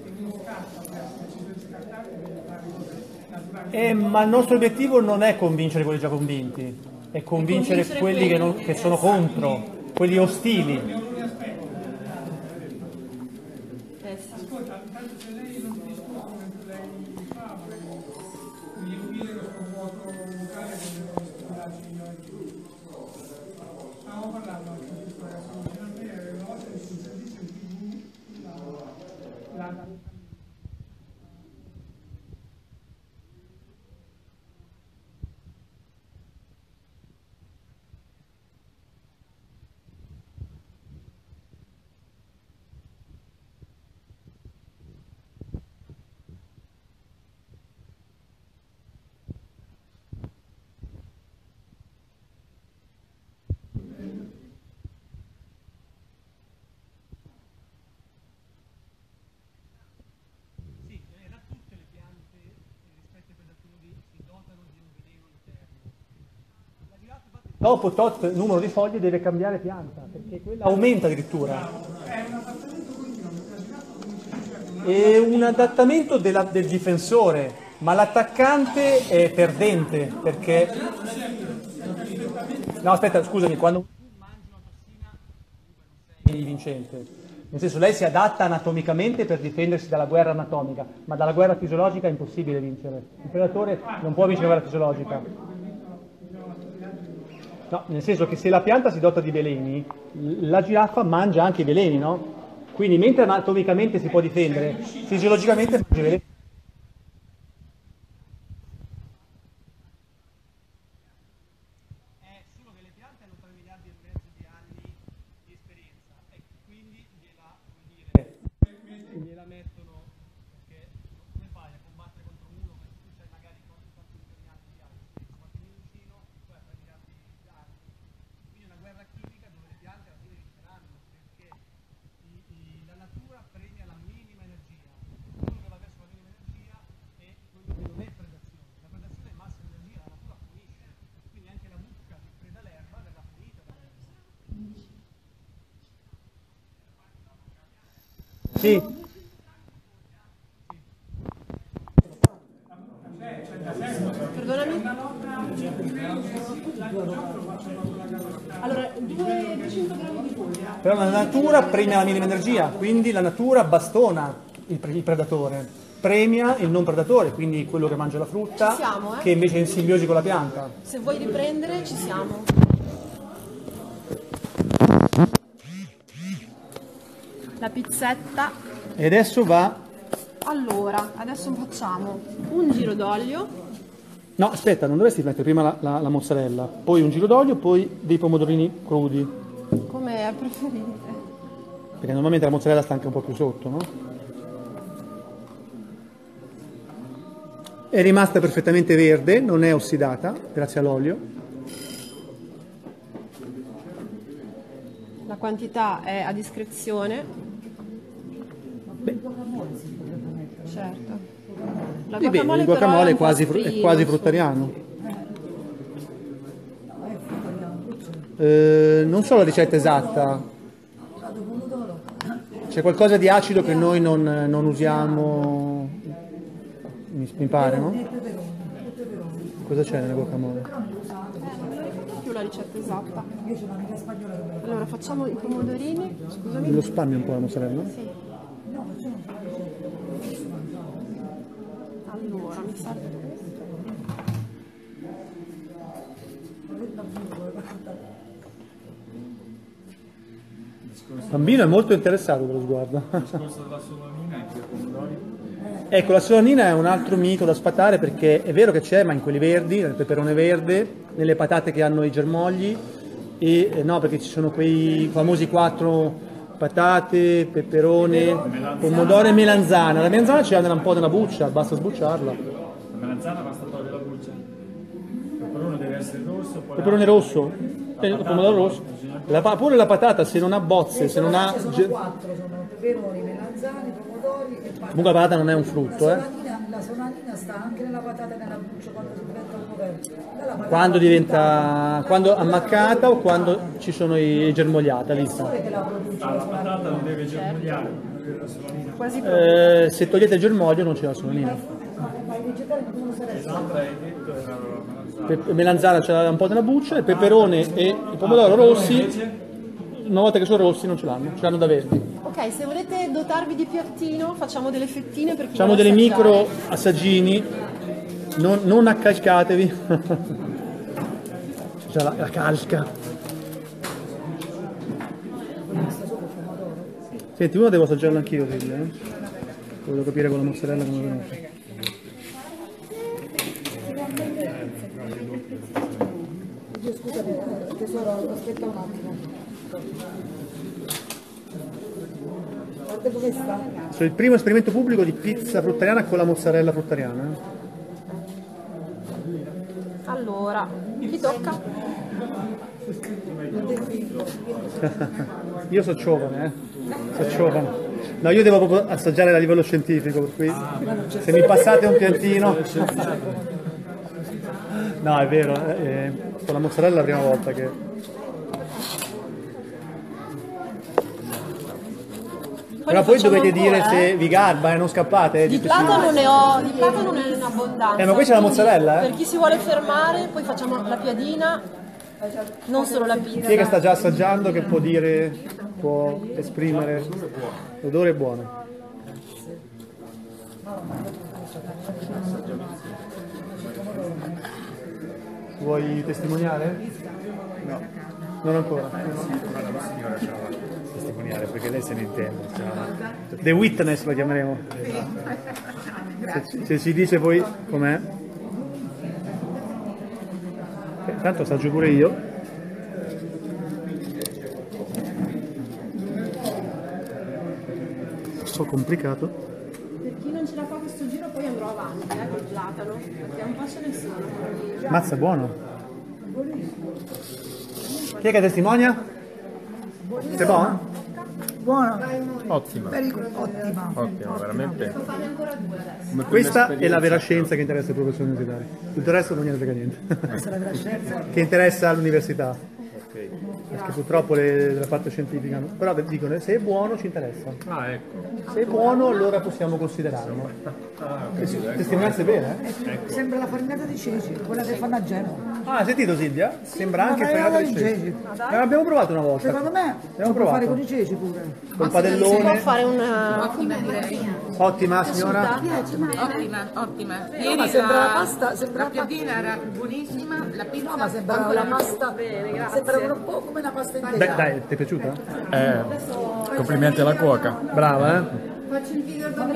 Eh, ma il nostro obiettivo non è convincere quelli già convinti, è convincere, convincere quelli che, non- quelli- che sono contro, quelli ostili. Eh sì. Ascolta, tanto se lei non ti discute mentre lei fa, vorrei riempire questo vuoto vocale che devo studiarci oggi. Stavamo parlando anche di questo ragazzo, una volta che si servizio in tivù, la, la Sì, in realtà tutte le piante rispetto ai predatori si dotano di un veleno interno. La giraffa infatti Dopo tot numero di foglie deve cambiare pianta, perché quella aumenta addirittura. È un adattamento della- del difensore, ma l'attaccante è perdente, perché... No, aspetta, scusami, quando mangi una tossina sei vincente. Nel senso, lei si adatta anatomicamente per difendersi dalla guerra anatomica, ma dalla guerra fisiologica è impossibile vincere. Il predatore non può vincere la guerra fisiologica. No, nel senso che se la pianta si dota di veleni, l- la giraffa mangia anche i veleni, no? Quindi mentre anatomicamente si può difendere, fisiologicamente mangia i veleni. è solo che le piante hanno tre miliardi e mezzo di anni di esperienza e quindi gliela, come dire, gliela mettono perché come fai a combattere contro uno che tu sai magari quanti quanti miliardi di anni, qualche minucino, poi a tre miliardi di anni. Quindi è una guerra chimica dove le piante alla fine vinceranno perché i- i- la natura premia la minima energia. Quello che va verso la minima energia è quello che non è predazione. La predazione è massima energia, la natura punisce. Quindi anche la mucca che preda l'erba verrà punita dall'erba. Sì, Perdonami? Allora, due- duecento grammi di polvere. però la natura premia la minima energia, quindi la natura bastona il, pre- il predatore, premia il non predatore, quindi quello che mangia la frutta, Ci siamo, eh? che invece è in simbiosi con la pianta. Se vuoi riprendere, ci siamo. La pizzetta. E adesso va... Allora, adesso facciamo un giro d'olio. No, aspetta, non dovresti mettere prima la, la- la mozzarella, poi un giro d'olio, poi dei pomodorini crudi, Come preferite. perché normalmente la mozzarella sta anche un po' più sotto, no? È rimasta perfettamente verde, non è ossidata, grazie all'olio. La quantità è a discrezione. Certo. La Sì, beh, il però è guacamole è un po' quasi, fru- è frio, quasi su. fruttariano. Eh, non so la ricetta esatta, c'è qualcosa di acido che noi non, non usiamo mi, mi pare, no? E peperoni, e peperoni. Cosa c'è nella guacamole? Eh, non me la ricordo più la ricetta esatta. Io c'ho un'amica spagnola che me la fa. Allora facciamo i pomodorini, scusami. Lo spalmi un po' la mozzarella? Sì. No, facciamo Allora, mi serve questo. Il bambino è molto interessato dallo sguardo. Il discorso della solanina e dei pomodori. Ecco, la solanina è un altro mito da sfatare perché è vero che c'è, ma in quelli verdi, nel peperone verde, nelle patate che hanno i germogli, e eh, no, perché ci sono quei famosi quattro patate, peperone, pomodoro e melanzana. La melanzana c'è un po' nella buccia, basta sbucciarla. La melanzana basta togliere la buccia. Il peperone deve essere rosso. Poi Peperone rosso, eh, il pomodoro rosso. La, pa- pure la patata, se non ha bozze, se non ha... Sono ge- quattro, sono peperoni, melanzane, pomodori e patate. Comunque la patata non è un frutto, La eh. solanina, la solanina sta anche nella patata e nella buccia quando si diventa un po' verde. Dalla patata Quando diventa... quando ammaccata o quando ci sono i germogliata, lì sta. che la produce ah, la la solanina. patata non deve germogliare, non deve la solanina. Quasi pronto. Eh, se togliete il germoglio non c'è la solanina. Ma i vegetali non sono seresi. L'altra hai detto era la melanzana. Pe- melanzana c'è un po' nella buccia, il peperone e il pomodoro rossi, una volta che sono rossi non ce l'hanno, ce l'hanno da verdi. Ok, se volete dotarvi di piattino, facciamo delle fettine per chi Facciamo vuole delle assaggiare. micro assaggini, non, non accalcatevi. C'è la, la calca. Senti, uno devo assaggiarlo anch'io, Silvia, eh? Voglio capire con la mozzarella come è venuta. Dio, scusami, eh, tesoro, aspetta un attimo. Guarda dove sta. Sono il primo esperimento pubblico di pizza fruttariana con la mozzarella fruttariana. eh. Allora, chi tocca? Io sono giovane, eh. Sono giovane. No, io devo proprio assaggiare a livello scientifico, per cui se mi passate un piantino. No, è vero, eh, con la mozzarella è la prima volta che. Però poi facciamo dovete ancora, dire se eh? vi garba e non scappate. eh, Di dite sì. platano ne ho, di platano ne ho in abbondanza. Eh, ma qui c'è la quindi mozzarella, eh? Per chi si vuole fermare, poi facciamo la piadina, non solo la pizza. Chi è che sta già assaggiando che può dire, può esprimere? L'odore è buono. Vuoi testimoniare? No. Non ancora. Testimoniare perché lei se ne intende. The Witness la chiameremo. Se, se ci dice poi com'è. Eh, tanto assaggio pure io. Un po' complicato. Per chi non ce la fa questo giro poi andrò avanti, eh, col platano, perché un po' ce ne sono. Mazza, buono. Chi è che testimonia? Sei buono? Buono, Ottima, very good, ottima. ottima, veramente. Fare ancora due adesso. Come Questa prima è la vera esperienza. scienza che interessa ai professori universitari. Tutto il resto non gliene frega niente. Questa è la vera scienza. Che interessa all'università. Ok. Perché purtroppo le, la parte scientifica. no. Però dicono se è buono ci interessa. Ah, ecco. Se è buono allora possiamo considerarlo. Ah, ok. Tes- Testimonianza è vera, eh? Sembra la farinata di ceci, quella che fanno a Genova. Ah, hai sentito Silvia? Sembra la anche farinata fregata di di ceci. ceci. Eh, l'abbiamo provato una volta. Secondo me Abbiamo si può provato. fare con i ceci pure. Col Si può padellone. fare un... Ottima signora. Ottima, ottima. Ieri ma sembra la, la pasta, sembra la piadina era buonissima, la pizza No, ma sembra ancora la più. pasta. Sembra un po' come una pasta intera. Beh, dai, ti è piaciuta? Eh, complimenti alla cuoca. Brava, eh? Faccio il video dopo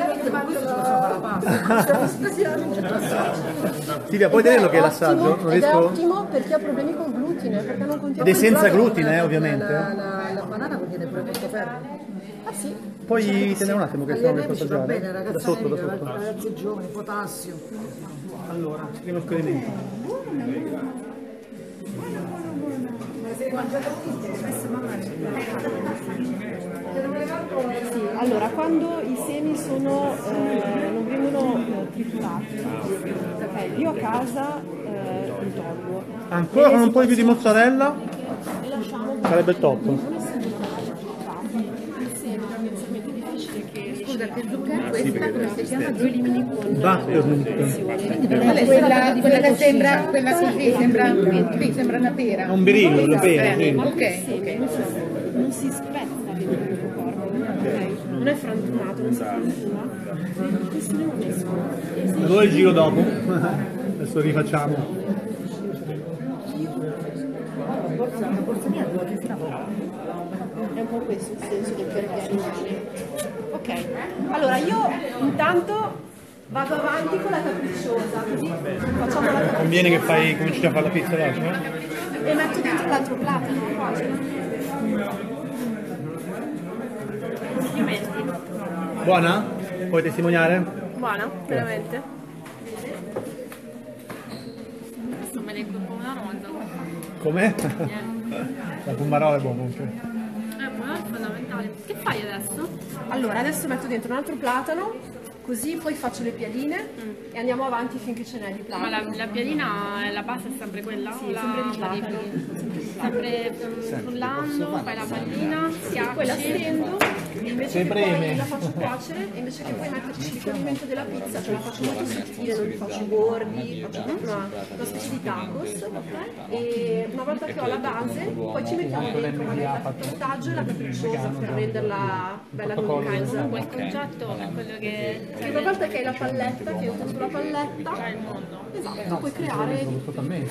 Silvia, puoi tenerlo che è l'assaggio? Ottimo, Non ed è riesco? ottimo per chi ha problemi con glutine, perché non contiene... Ed è senza glutine, eh, ovviamente. La, la, la banana contiene pure molto ferro. Ah sì? Puoi tenere un attimo che Agli se no non riesco a anemici va bene, assaggiare. Da ragazzi, sotto, da anemici, sotto. ragazzi giovani, potassio. Allora, primo esperimento. Sì, allora quando i semi sono, eh, non vengono eh, triturati, ok, io a casa eh, li tolgo. Ancora con un po' di più di mozzarella E lasciamo sarebbe top. non essendo tritati. Il seme è tendenzialmente difficile che Scusa, che zucchero? questa come si chiama? Due limini con Vatteo. Quella, quella, quella che sembra, quella così, sembra, sì, sembra una pera. Un birino, una pera, Eh, sì. ok, ok. non si spezza dentro il tuo corpo, ok? Non è frantumato, non si frantuma. Questo è un esco. Dove il giro dopo? Adesso rifacciamo. È un po' questo il senso del perché rimane. Ok, allora io intanto vado avanti con la capricciosa, così facciamo la capricciosa. Conviene che fai, cominci a fare la pizza adesso, eh? E metto dentro l'altro platano, quasi. Complimenti. Buona? Puoi testimoniare? Buona, veramente. Adesso me leggo un po' una rosa. Com'è? La pommarola è buona anche. Eh, buono, è fondamentale. Che fai adesso? Allora, adesso metto dentro un altro platano, così poi faccio le piadine e andiamo avanti finché ce n'è di Ma platano. la, la piadina, la base è sempre quella? Sì, o la sempre di platano. modifichi? Sempre um, frullando, fai la pallina, schiacci. Poi la stendo e invece Si che preme. poi la faccio cuocere e invece che poi metterci il condimento della pizza, ce la faccio molto sottile, non li faccio gordi, faccio proprio una, una specie di tacos e una volta che ho la base poi ci mettiamo dentro magari il pistaggio e la capricciosa per renderla bella croccante. Il concetto è quello che... Perché una volta che hai la palletta, che usi sulla palletta, c'è il mondo. esatto, puoi creare. Totalmente.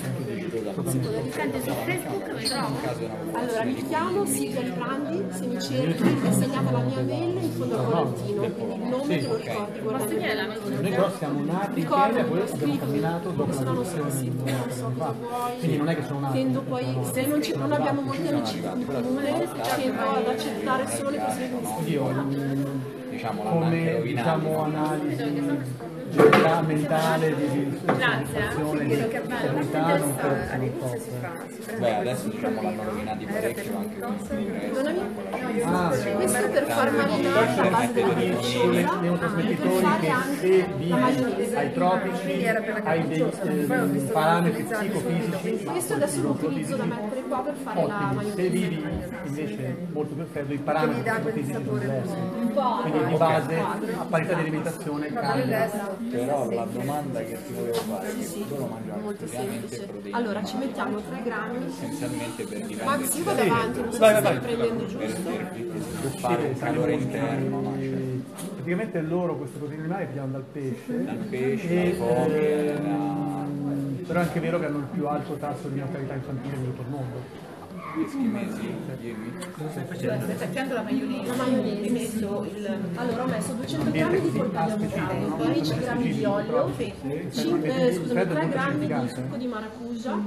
Senti, su Facebook mi trovo. Allora, mi chiamo Silvia Librandi, se mi cerchi è segnata la mia mail in fondo al volantino, quindi il nome te lo ricordi, guarda Posso dire la bene. mia Noi però siamo nati in Ricordo, Kenya, me poi l'ho abbiamo scritto, camminato dopo se la no non sono rivoluzione sicura, non so cosa vuoi. Quindi non è che sono nati. Tendo poi, se non, ci- non abbiamo molti amici in comune, tendo ad accettare solo le persone che mi scrivono. Diciamo la Come diciamo analisi generalità mentale di di situazione che stabilità non può all'inizio si fa, si prende Beh, adesso diciamo l'hanno rovinati parecchio anche con il congresso. Non è- Ah, Questo è per far marinare la base della dei capricciosa, neurotrasmettitori che se vivi ai tropici hai dei eh, parametri psicofisici. questo adesso lo utilizzo da mettere qua per fare la Ottimi. Se maionese. vivi invece molto più freddo i parametri psicofisici sono diversi. Un po', Quindi di base a parità di alimentazione cambia. Però la domanda che ti volevo fare è che loro mangiano molto esclusivamente semplice. proteine, Allora ci mettiamo tre grammi. essenzialmente per Max, io difendersi, vado avanti, non so Vai, se vai, stai vai. prendendo per, giusto. per, per sviluppare un calore interno, no? Cioè, Praticamente loro queste proteine animali pigliano dal pesce. dal pesce, E, dal fome, da... ehm, però è anche vero che hanno il più alto tasso di mortalità infantile di tutto il mondo. eschimesi, dimmi. Stai facendo la maionese. La maionese, ho messo il, allora ho messo duecento grammi di polpa di avocado, quindici grammi di olio, cinque, eh, scusami, tre grammi di succo di maracuja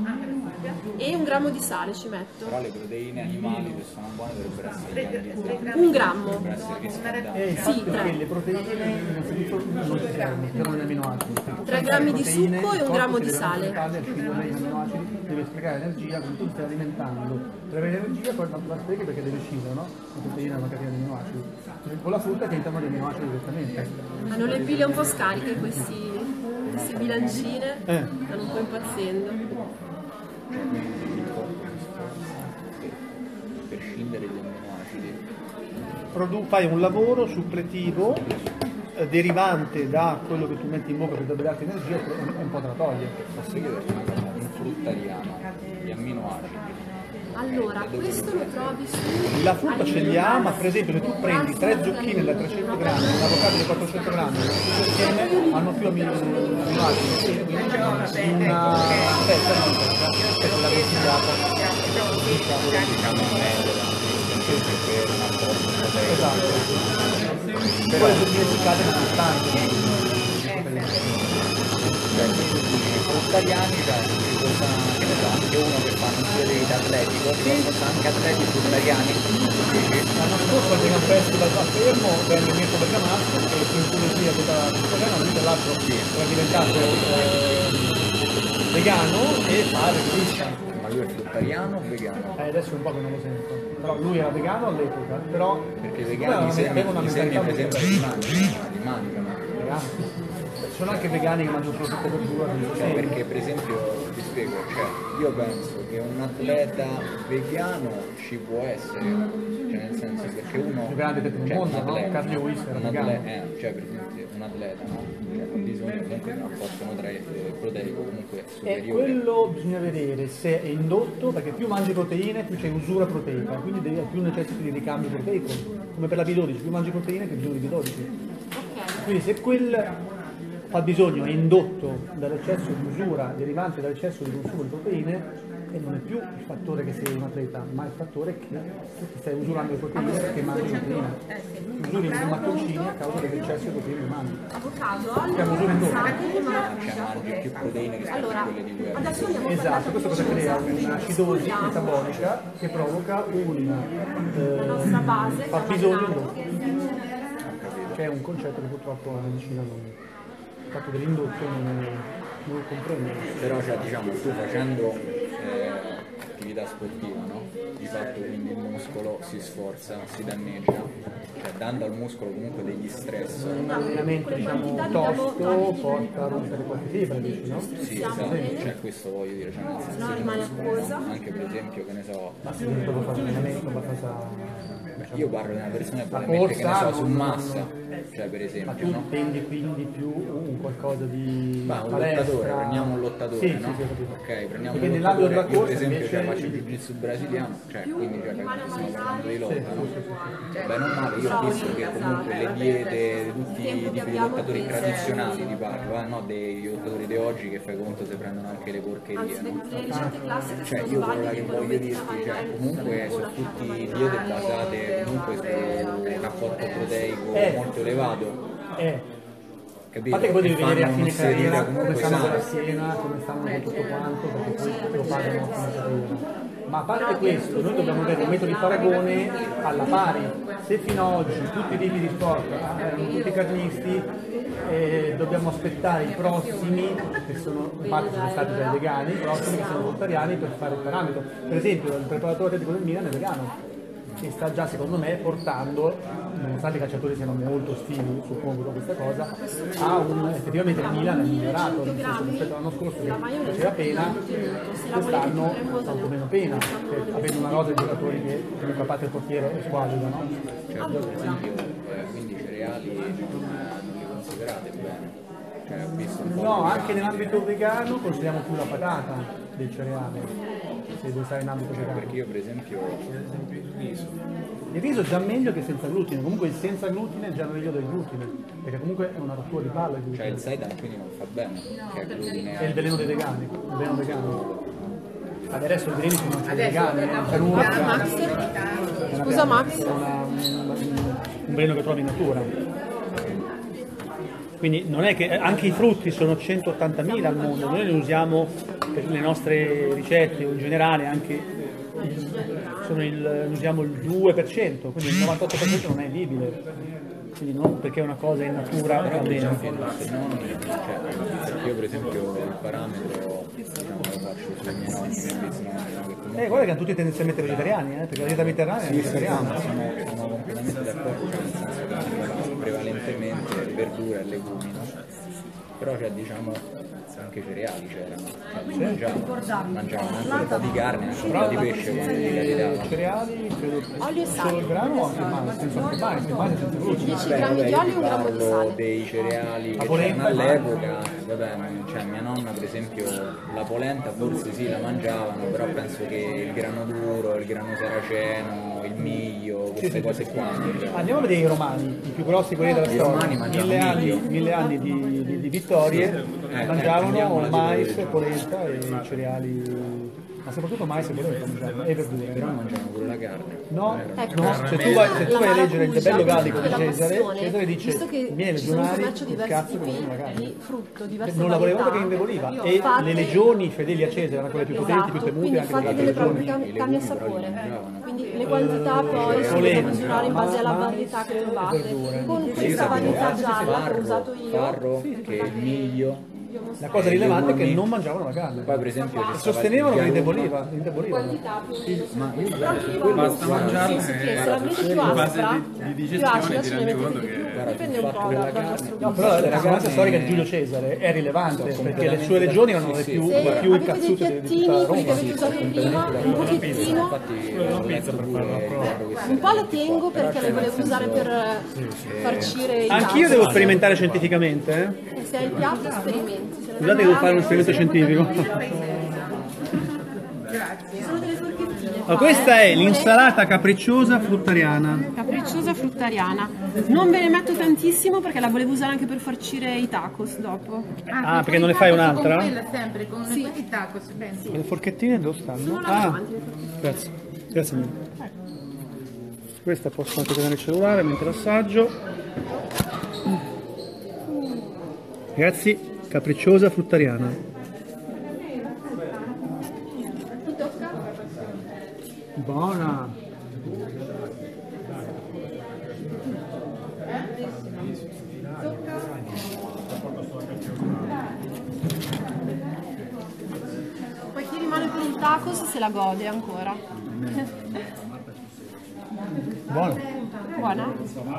e un grammo di sale ci metto. Però le proteine animali che sono buone dovrebbero essere grandiose, Un grammo. dovrebbero essere riscaldate. E il Sì, fatto è tre. che le proteine innanzitutto non ci servono, servono gli aminoacidi. Tre grammi di succo e un grammo di sale. Il aminoacidi deve sprecare energia, quindi tu stai alimentando. Per avere energia poi non la sprechi perché deve scendere, no? La proteina è una catena di aminoacidi. Con la frutta che entrano gli aminoacidi direttamente. Hanno le pile un po' scariche questi, queste bilancine, Eh. stanno un po' impazzendo. Per scindere gli aminoacidi. Produ- fai un lavoro suppletivo eh, derivante da quello che tu metti in bocca per dovrebbe darti energia e un, un po' te la toglie. Posso chiederti una cosa, un fruttariano, gli amminoacidi, Allora, questo lo trovi su... La frutta ce li ha, ma per esempio se tu prendi tre zucchine da trecento grammi, un avocado da quattrocento grammi, insieme hanno più aminoacidi di una fetta di frutta, che è quella consigliata. diciamo meglio per un apporto proteico. Esatto. Però le zucchine si cadono più tanto. Cioè, i fruttariani, cioè, ci cosa, che ne so, anche uno che fa un giro di vita atletico, ci sono anche atleti fruttariani. L'anno scorso al Vegan Festival a Fermo venne Mirko Bergamasco che fu in Tunisia tutta la fruttariana, lui tra l'altro era diventato eh, vegano e fa rivista. Ma lui è fruttariano o vegano? Eh, adesso è un po' che non lo sento. Però lui era vegano all'epoca, però Perché i vegani i semi, aveva una i semi mentalità per esempio molto li mangiano, li mangiano. vegana. sono anche vegani che mangiano solo frutta e verdura. Cioè, perché per esempio ti spiego, cioè, io penso che un atleta vegano ci può essere, cioè nel senso perché uno più grande del cioè, mondo, un no? atleta, Carl Lewis era un vegano. atleta, eh, cioè per esempio un atleta no? Cioè, ha bisogno comunque di un apporto nutre- proteico comunque E superiore. quello bisogna vedere se è indotto, perché più mangi proteine più c'è usura proteica, quindi devi, più necessiti di ricambio proteico, come per la B dodici, più mangi proteine più bisogno di B dodici. Quindi se quel fabbisogno è indotto dall'eccesso di usura derivante dall'eccesso di consumo di proteine, e non è più il fattore che sei un atleta, ma il fattore che tu ti stai usurando le proteine perché mangi proteine. Usuri i mattoncini a causa dell'eccesso di proteine che mangi. Avocado, Che è un'usura indotto. Cioè mangi più proteine rispetto allora, a quelle di cui hai adesso bisogno. andiamo a Esatto, questo cosa crea? parlare Un'acidosi metabolica che provoca un la nostra base, eh, fabbisogno chiamata indotto. Che è un concetto che purtroppo la medicina non, il fatto dell'indotto non, non lo comprende. Però cioè, diciamo tu facendo eh, attività sportiva, no? Di fatto quindi il muscolo si sforza, si danneggia, cioè dando al muscolo comunque degli stress. Un allenamento diciamo tosto porta a rompere qualche fibra, dici, no? Sì, esatto, cioè questo voglio dire, cioè nel senso che anche per esempio che ne so. Ma se devi proprio fare un allenamento abbastanza. Io parlo di una persona che La probabilmente che ne so corsa su non- massa, cioè per Ma esempio, tu no? tendi quindi più un qualcosa di Ma un palestra. lottatore, prendiamo un lottatore, Sì, no? sì, sì, ho capito. Ok, prendiamo Perché un nell'ambito della lottatore, io per corsa esempio invece cioè, faccio il- jiu-jitsu brasiliano, cioè quindi cioè, stiamo parlando di Sì, lotta, no? sì, sì, sì. Beh, non male, io ho visto che comunque le diete, tutti i tipi di lottatori tradizionali ti parlo, eh, no? Dei lottatori di oggi che fai conto se prendono anche le porcherie, no? le ricette classiche Cioè io quello che voglio dirti, cioè comunque sono tutti diete basate comunque su un rapporto proteico Eh. molto elevato, Eh. capito? A parte che poi devi E vedere a fanno fine un'osteria carriera come comunque stanno con sana. la Siena, come stanno con tutto quanto, perché poi lo pagano a fine carriera. Ma a parte questo, noi dobbiamo avere un metodo di paragone alla pari. Se fino ad oggi tutti i tipi di sport erano tutti carnisti, eh, dobbiamo aspettare i prossimi, che sono, in parte sono stati già i vegani, i prossimi che sono vegetariani per fare il parametro. Per esempio il preparatore atletico del Milan è vegano, che sta già secondo me portando, nonostante i calciatori siano molto ostili, suppongo, da questa cosa, a un, effettivamente il Milan è migliorato, nel senso che rispetto all'anno scorso che faceva pena, quest'anno fa un po' meno pena, cioè, avendo una rosa di giocatori che comunque a parte il portiere è squalida, no? Cioè, per esempio, eh, quindi i cereali non, non li considerate bene? Cioè, ho visto un po' No, di anche vegani nell'ambito vegano consideriamo più la patata del cereale, se devi stare in ambito che- vegano. perché io per esempio il riso, Il riso è già meglio che senza glutine, comunque il senza glutine è già meglio del glutine, perché comunque è una rottura di palle il cioè glutine. il seitan quindi non fa bene, che è glutine. È il veleno dei vegani, il veleno vegano. Vabbè, adesso i veleni sono anche Adesso vegani, torniamo per uno a Max. Scusa Max. è una- un, un veleno che trovi in natura. Quindi non è che anche i frutti sono centottantamila al mondo, noi li usiamo per le nostre ricette o in generale anche il, sono il, ne usiamo il due per cento, quindi il novantotto per cento non è edibile, quindi non perché è una cosa in natura Però va per bene. esempio se no, cioè, io per esempio il parametro diciamo, lo faccio sui miei nonni, i miei bisnonni, no? Che comunque Eh, guarda che hanno tutti tendenzialmente vegetariani, eh, perché la dieta mediterranea è sì, sì, vegetariana. no, sono, sono completamente d'accordo, cioè nel senso che mangiano prevalentemente verdure e legumi, no? Però cioè, diciamo anche i cereali c'erano, cioè, mangiavano, mangiavano anche un po' di carne, anche un po' di pesce quando li I capitava. cereali, credo Olio e solo sale. il grano o anche il mais, senza anche il mais, il mais è senza glutine. dieci Beh, grammi vabbè, di io olio e ti un grammo di parlo sale. dei cereali La che polenta, c'erano all'epoca, vabbè, cioè mia nonna per esempio la polenta forse sì la mangiavano, però penso che il grano duro, il grano saraceno, il miglio, queste cose qua. Andiamo a vedere i romani, i più grossi quelli della I storia. romani mangiavano Mille anni, miglio. mille anni di, di- di vittorie, Eh, mangiavano prendiamo la mais, tipo- polenta e cereali, ma soprattutto mais e polenta mangiavano, e verdure. Però mangiavano pure la carne. No, Ecco, no, se tu vai, se tu vai a leggere il maracuja, bello gallico di della Cesare, passione, Cesare dice visto che miele, ci sono in giornali, commercio col diversi cazzo che tipi non la carne. di frutto, diverse Non la volevano varietà, perché indeboliva io e fatte- le legioni fedeli a Cesare erano quelle più potenti, più Esatto, temute quindi anche fate delle delle altre proprie regioni. cam- carni a legumi però li sapore, mangiavano. quindi le quantità poi sono da polenta, misurare in base alla ma- varietà che trovate. verdure. Con Io questa sapevo varietà gialla che ho farro, usato io, farro che il miglio La cosa rilevante è che non mangiavano la carne. Poi per esempio e sostenevano che li indeboliva, li indeboliva. Sì, ma io basta mangiarlo Nel senso che se la mente più aspra, di, di più digestione acida ti ce ne rendi mettete conto di che più. Dipende un po' dal dal vostro No, gusto. però la ragazza storica di Giulio Cesare è rilevante perché le sue legioni erano le più, Se le più avete dei incazzute di tutta piattini, la quelli che Roma. avete usato prima, un pochettino, un po' la tengo perché le volevo usare per eh, farcire i Anch'io tacos. devo sperimentare scientificamente, eh? E se hai il piatto sperimenti. Se non Scusate che hai devo fare un altro, esperimento scientifico. sono delle forchettine. Ma questa è l'insalata capricciosa fruttariana. Capricciosa fruttariana. Non ve ne metto tantissimo perché la volevo usare anche per farcire i tacos dopo. Ah, perché non ne fai un'altra? Con quella sempre, con Sì. questi tacos, pensi. Le forchettine dove stanno? Sono là Ah, davanti, le forchettine. grazie. Grazie mille. Questa posso anche tenere il cellulare mentre l'assaggio. Ragazzi, capricciosa fruttariana. Buona. Poi chi rimane per il tacos se la gode ancora. Buona. Buona?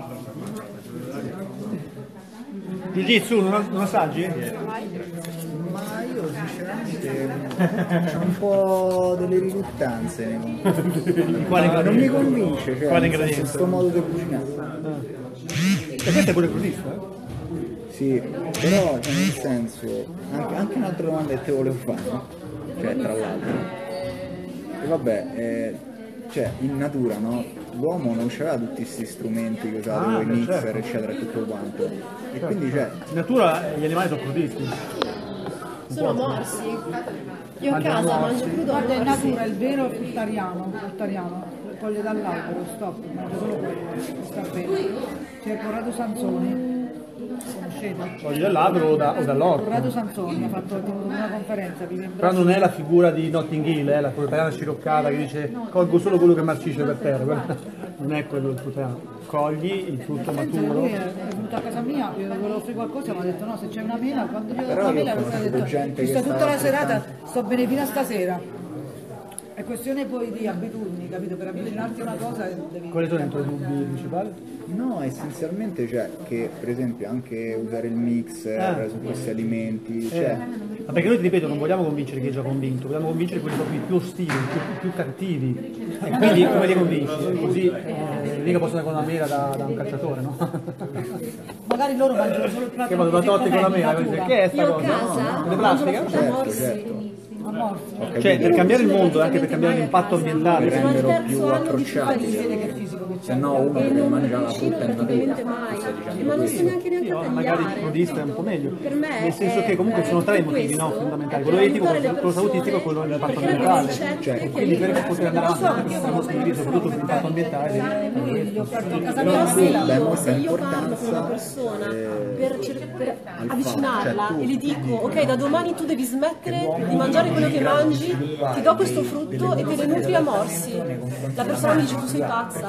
Jiu-jitsu, non, non assaggi? Ma io sinceramente ho un po' delle riluttanze nei confronti. Quale Ma non ingrediente? mi convince, cioè, Quale nel senso, ingrediente? questo modo di cucinare. E questa è pure crudista, eh? Sì, però cioè, nel senso, anche, anche un'altra domanda che te volevo fare, no? Cioè tra l'altro. E vabbè, eh, cioè in natura, no? L'uomo non c'aveva tutti questi strumenti che usavano Ah, i beh, mixer, certo. eccetera, e tutto quanto. E quindi cioè. In natura gli animali sono crudisti. Sono morsi. Io a Mangiano casa morsi. mangio crudo Guarda, in morsi. natura il vero fruttariano, fruttariano, coglie dall'albero, stop, mangio solo quello, sta bene. C'è Corrado Sansoni, conoscete? Voglio dall'albero o, da, o dall'orto. Corrado Sansoni ha fatto una conferenza, vive in Però non è la figura di Notting Hill, è la fruttariana sciroccata che dice colgo solo quello che marcisce per terra. Quella- Non è quello il fruttariano. Cogli il frutto Penso che maturo. lui è venuto a casa mia, io volevo offrire qualcosa, mi ha detto no, se c'è una mela, quando io ho Però una io ho mela lui mi ha conosciuto detto gente ci che sto tutta stava la serata, sto bene fino a stasera. È questione poi di abitudini, capito? Per avvicinarti a una cosa devi... Quali sono i tuoi dubbi principali? No, essenzialmente cioè che per esempio anche usare il mixer Ah. su questi alimenti, Eh, cioè. ma perché noi ti ripeto non vogliamo convincere chi è già convinto, vogliamo convincere quelli proprio più ostili, più, più cattivi. E quindi come li convinci? Così eh, mica possono con una mela da, da un cacciatore, no? Magari loro mangiano solo il prato Che vado da di Totti con la mela, natura. dice, che è sta Io a cosa? casa No? Di mangio la plastica? frutta Certo, morsi. certo. A morsi. Ho capito. Cioè, per cambiare il mondo, anche per cambiare l'impatto ambientale. Per renderlo Sono al più terzo anno di approcciabile. fisico. Se no uno E deve non mangiare la cucino frutta in praticamente natura. mai, Stai dicendo ma non so questo? neanche neanche Io, tagliare. magari il crudista è un po' meglio. Per me Nel senso è- che comunque ci sono tre motivi no, questo, fondamentali, è quello per etico, aiutare le quello salutistico e quello persone, dell'impatto perché abbiamo ambientale. ricette Cioè, che quindi per aiutano poter andare avanti le con persone. questo spirito, soprattutto per l'impatto ambientale, Gli ho fatto a casa Però mia se una mela. Beh, io, mostra se io parlo con l'importanza, una persona eh, per, cer- per al avvicinarla fatto, cioè, e tu- le dico ok da domani tu devi smettere di mangiare quello che mangi, ti do questo frutto e te ne nutri a morsi, la persona mi dice tu sei pazza.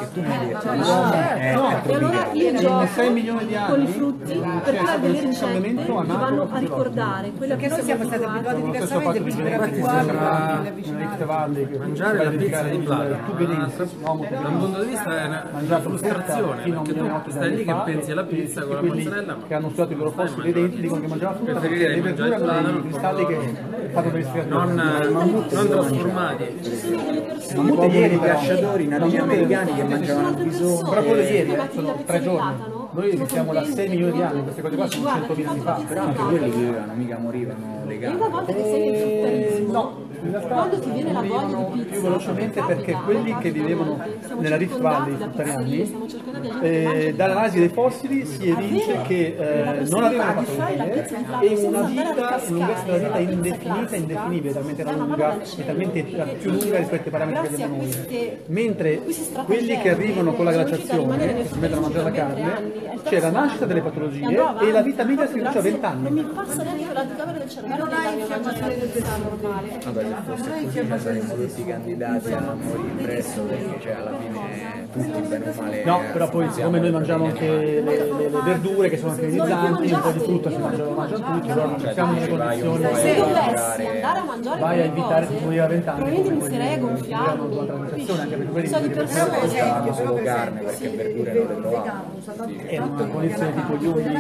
Eh, no, e allora io gioco sei milioni di con i anni frutti c'è per fare stato delle un ricette cambiamento che vanno a ricordare quello che Perché noi siamo siamo stati abituati. abituati Lo stesso diversamente, fatto di quindi per Genova, abituarli sembra per una avvicinarli. Rift Valley che Mangiare fai la pizza verificare di il- Plaga, tu vedi l'uomo da un punto di vista è una, una mangiato frustrazione, fino a un perché milione e tu otto stai lì anni che fa, pensi alla e pizza tutti con la quelli mozzarella, ma che hanno studiato i loro stai fossili dei denti dicono che mangiavano frutta perché Preferirei le mangiare verdure il avevano plano dei cristalli che fanno per risfriare non, non trasformati. Sono Mammut proprio ieri i però. cacciatori nativi Mammut- americani che mangiavano il bisonte. però quello ieri Tu eh, metti sono la tre pizza giorni, no? noi esistiamo da sei milioni di anni, queste cose qua sono centomila anni fa. Però anche quelli vivevano, mica morivano E legati. una volta che sei nel frutterismo, No, in realtà quando ti viene la voglia morivano di pizza, più velocemente capita, perché quelli che capita vivevano a volte, siamo nella Rift circondati Valley da fruttariani, pizzerie, stiamo cercando di gente che mangia eh, dall'analisi dei fossili si evince vero? che eh, La non avevano possibilità di fare la patologie pizza in plato e senza una andare a vita, ricascare un'unghezza della vita la pizza indefinita, classica, indefinibile, talmente è una lunga roba da e cena, talmente perché più lunga rispetto ai parametri che grazie a abbiamo noi. queste- Mentre questi stratagemmi quelli che arrivano con la sono riusciti a rimanere glaciazione, nel che si mettono a mangiare la frutterismo carne, per tre anni, c'è la è nascita delle E patologie andrò e la avanti, vita media si riduce a grazie- venti anni. Non mi passa neanche per l'anticamera del cervello di darmi a mangiare la pizza normale. Vabbè, se fosse così saremmo tutti candidati a morire presto, perché cioè, alla fine tutti bene o male. No, però poi siccome noi mangiamo anche le, le, le verdure che sono anche ionizzanti, un po' di frutta si mangiano, mangiano tutti, allora non siamo nelle condizioni. Se dovessi andare a mangiare vai a evitare di cose, morire a vent'anni, probabilmente inizierei a gonfiarmi. Anche perché quelli So di persone solo carne, perché verdure non le trovavo. è una condizione tipo gli uomini,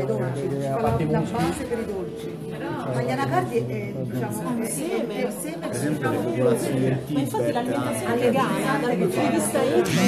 a parte i muschi. Per i dolci. Ma gli anacardi è, diciamo, è, Insieme. è il seme Per esempio le popolazioni del Ma infatti Tibet, l'alimentazione vegana dal punto di vista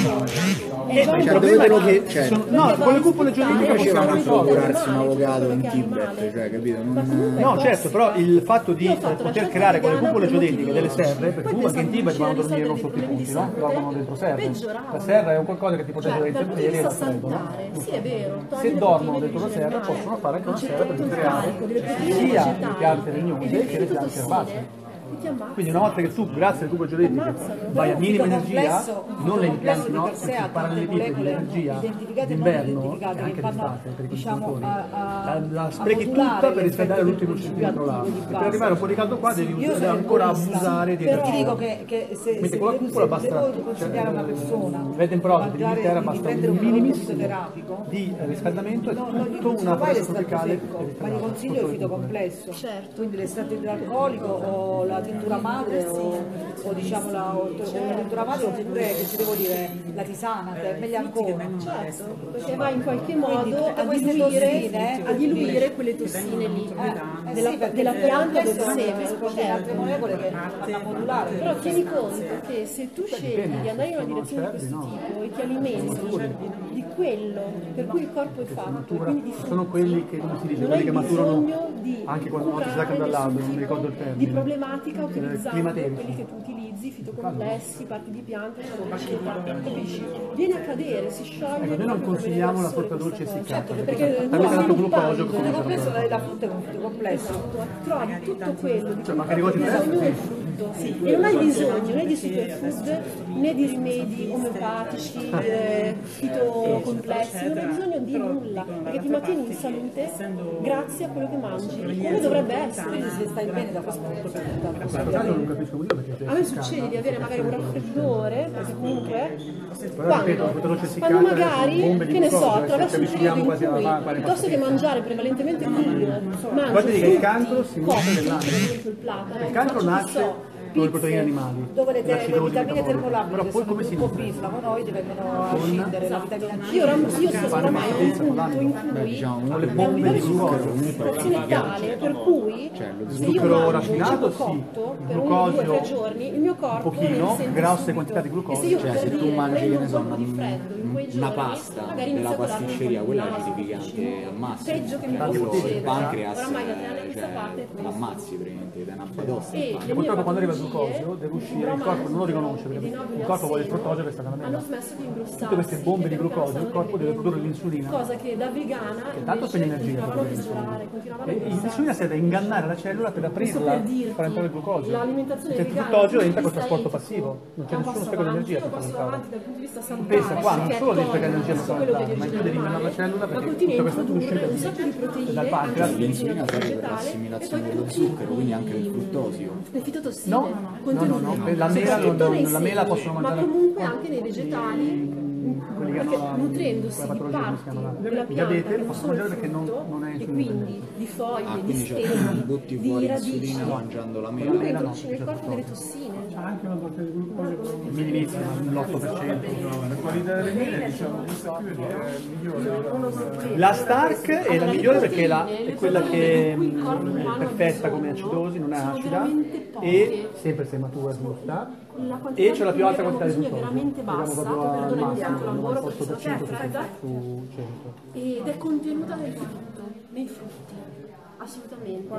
etico è Eh, già ma un il cioè, problema dove è che che- cioè, sono- no, con le cupole geometriche come possiamo facevano a risolvere. procurarsi un avocado in Tibet, cioè, capito? Non... No, certo, però il fatto di Io ho eh, fatto la poter scelta creare quelle vegana cupole per geodetiche motivi delle serre, perché Poi comunque anche in pensavo Tibet vanno a di dormire non risolvere sotto i dei punti, no? problemi di Dormono salute, dentro serre. peggiorava. La serra è un qualcosa che ti protegge Cioè, dai dal punto di tempieri e vista dal freddo, no? salutare, sì è vero, togli Se le dormono proteine dentro la di serra originale, possono fare anche una c'è serra per tutto un creare carico delle proteine sia le vegetali piante e legnose delle che le piante fitotossine erbacee. che ti ammazzano. Quindi una volta che tu, grazie alle cupole geodetiche, Ammazzano. vai a minima Il energia, complesso- non le il impianti, complesso di no? per sé Perché ha i tante parallelipidi di molecole energia identificate e non d'inverno identificate e che anche vanno, d'estate per i diciamo, consumatori, a- a- la, la a sprechi modulare tutta per l'effetto riscaldare del l'ultimo principio centimetro là. attivo di E per base. arrivare a un po' di caldo qua devi, Io devi sono ancora egoista, abusare di però ti energia. dico che, che se, Mentre se, con la se, cupola se basta, devo consigliare a una persona le temperature mangiare, dell'Inghilterra di basta prendere un un prodotto minimissimo fitoterapico, di riscaldamento e no, non gli tutta una consiglio mai foresta l'estratto tropicale secco, ma gli consiglio il fitocomplesso, Certo. quindi l'estratto idroalcolico o la tintura madre o, o diciamo la, o, o la tintura madre oppure che ti devo dire la tisana che è meglio ancora. Certo, perché va in qualche Quindi modo tutte a queste diluire, tossine, a diluire quelle tossine lì Eh, della, sì, perché della il pianta del complesso seme. contiene altre Certo. molecole che vanno a modulare. Però tieni conto che se tu scegli di andare in una direzione di questo tipo e ti alimenti di quello per cui il corpo è fatto, e quindi di frutta, sono quelli che, come si dice, non quelli hai che maturano bisogno di anche quando non si curare staccano dall'albero, non mi nessun ricordo il tipo termine. di problematica utilizzando climaterici. quelli che tu utilizzi, fitocomplessi, parti di pianta, eccetera, capisci? Viene a cadere, si scioglie. Ecco, noi non consigliamo la frutta dolce Certo, essiccata, perché perché tu talmente tanto sviluppando glucosio che Il comincia a complesso perdere. la frutta è un fitocomplesso. trovi tutto quello di Cioè, cui ma che hai ricordi bisogno te? nel frutto e non hai bisogno né di superfood né di rimedi omeopatici, eh, fitocomplessi, non hai bisogno di nulla perché ti mantieni in salute grazie a quello che mangi, come dovrebbe essere. Quindi se stai bene da questo punto per In questo caso non capisco molto perché A me succede di avere magari un raffreddore, perché comunque Però ripeto, la frutta quando, dolce essiccata quando sono magari, bombe di che ne so, glucosio, attraverso ci un periodo avviciniamo in quasi alla cui fare piuttosto che mangiare prevalentemente crudo, mangio Guardate che il cancro frutti si nutre cotti nell'acqua. dentro il platano, Il cancro faccio, che nasce so, con le proteine animali, dove le, te- le l'acidosi vitamine metabolica. termolabili Però che poi sono come si gruppo nutre? B flavonoidi vengono a scindere la vitamina C. Io, oram- io sono Fare ormai a un mastitis, punto volando. in Beh, cui diciamo, Con le un bombe livello di di glucosio, concentrazione tale per cui Cioè, lo se io zucchero mangio rafinato, cibo sì. cotto per uno, Glucosio, due, tre giorni il mio corpo un pochino, ne risente grosse subito. quantità di glucosio. E se io Cioè, per se tu dire mangi, prendo che ne un so, colpo di una- freddo in quei una giorni, pasta magari della inizio a darmi un pasticceria, po' di quella è nausea, acidificante al massimo. peggio che mi Quello, può il succedere pancreas, oramai da tre anni a eh, questa parte è cioè, questo. l'ammazzi praticamente, ed è una batosta. E il le pane. mie Purtroppo quando arriva il patologie, glucosio deve uscire, il bromasi corpo non lo riconosce e perché di noduli il corpo al vuole il seno, fruttosio per stare alla hanno mela. smesso di ingrossarsi Tutte queste bombe di e glucosio stanno il corpo deve produrre regredendo. l'insulina. Cosa che da vegana Che tanto spegne invece energia. continuavano a peggiorare, continuavano a E ingrossarsi. l'insulina serve a ingannare la cellula per Questo aprirla, per dirti, far entrare il glucosio. l'alimentazione Se il vegana fruttosio dal entra col punto di trasporto vista passivo, non c'è è un nessuno passo spreco di avanti, energia è un per passo fare. avanti dal punto di vista salutare, Pensa qua, non perché solo devi toglie sprecare energia tutto per quello che salutare, ma è tu devi ingannare la cellula ma perché continui a tutta questa introdurre uscita un sacco di proteine dal anche pancreas. la L'insulina serve per vegetale, l'assimilazione e poi dello tutti zucchero, quindi anche il i- fruttosio. le fitotossine No, no, contenute no, no, la mela soprattutto non- nei la mela semi, possono ma mangiare comunque anche nei vegetali, quelli che perché hanno la- nutrendosi quella di patologia, come si parti chiama, della il pianta diabete, che lo non possono sono il mangiare perché non- frutto, non è e insulina. quindi di foglie, Ah, di quindi cioè, steli, butti di fuori radici, insulina mangiando la mela. comunque mela no, introduci nel corpo delle tossine. C'è anche una parte di glucosio però non minimissima, l'otto per cento. la qualità delle mele diciamo questa qui è migliore. La Stark è la Allora, le migliore perché è, la- proteine, è le quella proteine che di cui il corpo mm, è umano ha perfetta come bisogno acidosi, non è sono acida veramente poche. e sempre se matura e giusta La quantità e c'è la più alta quantità di bisogno è glucosio. veramente Arriviamo bassa, proprio al perdonami massimo, tanto al lavoro novantotto per cento perché sono su cento. ed è contenuta nel frutto, nei frutti, assolutamente.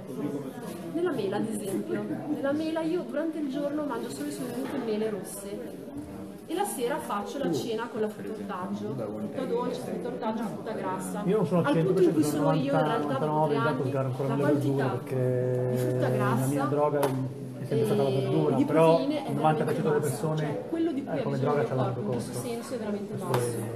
Nella mela ad esempio, nella mela io durante il giorno mangio solo e solamente mele rosse e la sera faccio la cena con la frutta ortaggio, frutta dolce, frutta ortaggio, frutta grassa. Io non sono al Al punto in cui cento per cento, sono io in realtà dopo novantanove, tre intanto anni, sgarro ancora la le verdure quantità perché di frutta grassa la mia droga è sempre stata la verdura, di però proteine è il novanta per cento delle veramente bassa. persone Cioè, quello di cui eh, ha come bisogno droga il c'ha l'alto corpo in questo costo. senso è veramente Questo basso. è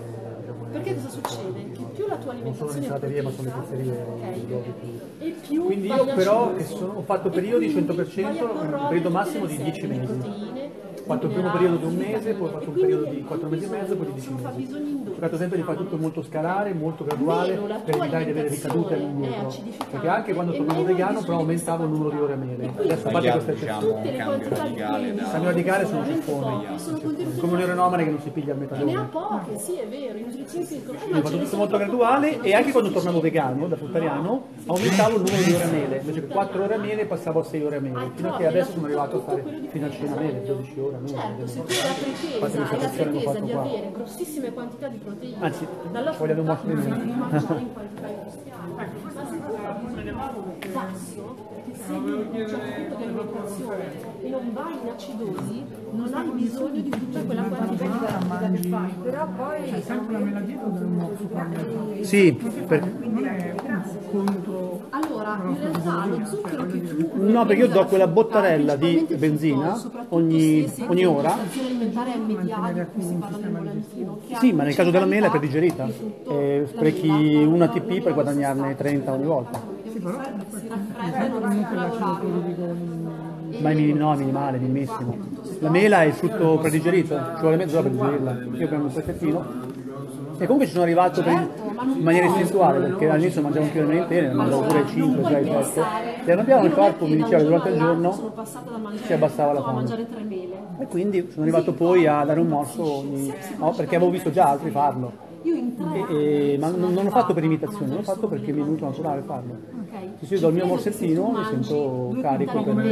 Perché cosa succede? Che più la tua Non sono le alimentazione è salaterie, ma sono le proteica, pizzerie. ok, i luoghi più- e più Quindi vai io in però acidosi. che sono- ho fatto E periodi quindi cento per vai a cento, un corrompere periodo tutte massimo le di dieci serre, mesi. proteine, Ho fatto il primo periodo di un mese, poi ho fatto un periodo di quattro mesi e mezzo, poi di dieci sono mesi. fabbisogni Ho indotti. cercato sempre di fare tutto molto scalare, molto graduale, Meno la per tua evitare di avere ricadute a lungo alimentazione è termine. acidificante Perché anche quando e tornavo meno vegano, hai però bisogno di aumentavo il numero di ore a mele. quindi Adesso a parte Sbagliato, queste diciamo, tutte un le cambio quantità di radicale proteine da... Il cambio radicale sono veramente ceffoni. poche, sono contenuti Come un neuronomane che non si piglia il e ne ha metadone. poche, sì è vero, i nutrizionisti dicono eh, Ho ma ce fatto ne tutto sono molto troppo graduale poche, non e anche sono quando tornavo sufficienti. vegano, da fruttariano, aumentavo il numero di ore a mele, invece che quattro ore a mele passavo a sei ore a mele, fino a che adesso sono arrivato a fare fino a cena a mele, dodici ore a mele. Certo, se tu hai la Infatti pretesa, hai la l'osservazione l'ho pretesa fatto di qua. avere grossissime quantità di proteine Anzi, dalla ci vogliono frutta, un po' di devi meno. mangiare in quantità industriali. Ma se tu hai basso, perché segui un certo punto di alimentazione e non vai in acidosi, non hai bisogno di tutta quella quantità di carboidrati che fai. Però poi C'è sempre la meladina del nuovo. Sì, per- Non è contro... Allora, in realtà lo zucchero che tu no, perché io do quella bottarella di principalmente benzina fruttoso, soprattutto ogni, se ogni ora. l'alimentazione alimentare è mediana, qui si parla del volantino, che Sì, ha ma nel caso della mela è qualità predigerita. di frutto, E la sprechi mela, un la- A T P per guadagnarne trenta ogni volta. si raffredda e non si lavorare. Ma è min- no, è minimale, minimissimo. La mela è il frutto predigerito, ci vuole mezz'ora per digerirla. Io prendo un pezzettino. E comunque ci sono arrivato per- in maniera istintuale, perché all'inizio mangiavo un chilo di mele intere, ne mangiavo pure cinque, sei, sette. Piano piano il corpo mi diceva che durante il giorno si abbassava la a fame. mangiare tre mele. E quindi sono arrivato poi a dare un morso ogni... no, perché avevo visto già altri farlo. Io in tre E- e- ma non, non l'ho fatto per imitazione, l'ho fatto perché mi è venuto naturale farlo. Se io do il mio morsettino mi sento carico per...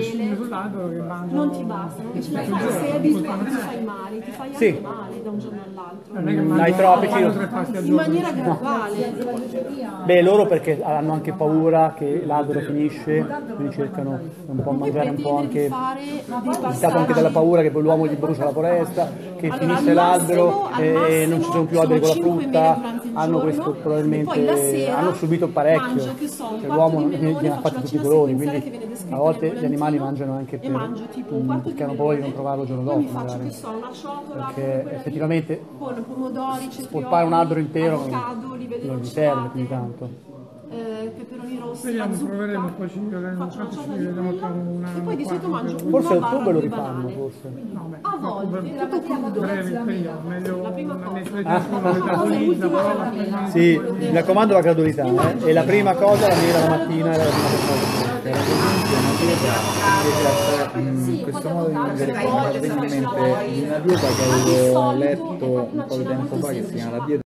non ti basta, non ce la fai, se sei abituato ti fai male, ti fai anche Sì. male da un giorno all'altro. Dai tropici... In maniera graduale. Beh, loro perché hanno anche paura che l'albero finisce, quindi cercano un po' mangiare un po' anche... Fare dei Stato anche dalla paura che poi l'uomo gli brucia la foresta, che Allora, finisce al l'albero massimo- al e non ci sono più alberi con la massimo sono cinque frutta, mele durante il hanno giorno, questo e poi la probabilmente sera hanno subito parecchio, mangio, che so, un cioè, quarto l'uomo di ne melone, ne ha faccio fatti la tutti i cena colori, sequenziale quindi che viene descritta a volte nel gli animali volantino mangiano anche e per, mangio tipo un mm, quarto perché di hanno paura di melone, non trovarlo il giorno poi dopo mi faccio magari, che so una ciotola perché con effettivamente con pomodori, spolpare un albero intero avocado, olive non gli dello serve più di tanto. eh, peperoni rossi, Vediamo, la zucca, proveremo, poi ci vedremo, faccio una infatti ci cioccola di vedremo quella tra una- e poi di solito mangio una Forse a barra ottobre lo di rifanno, banane. forse. A volte, tutto crudo. Breve periodo, meglio La prima una cosa. mese Ah. una metabolizza, però la prima... Sì, mi raccomando la gradualità, eh. E la prima cosa la mela la mattina era la prima cosa. In questo modo di mangiare mi fa venire in mente una dieta che avevo letto un po' di tempo fa che si chiama la dieta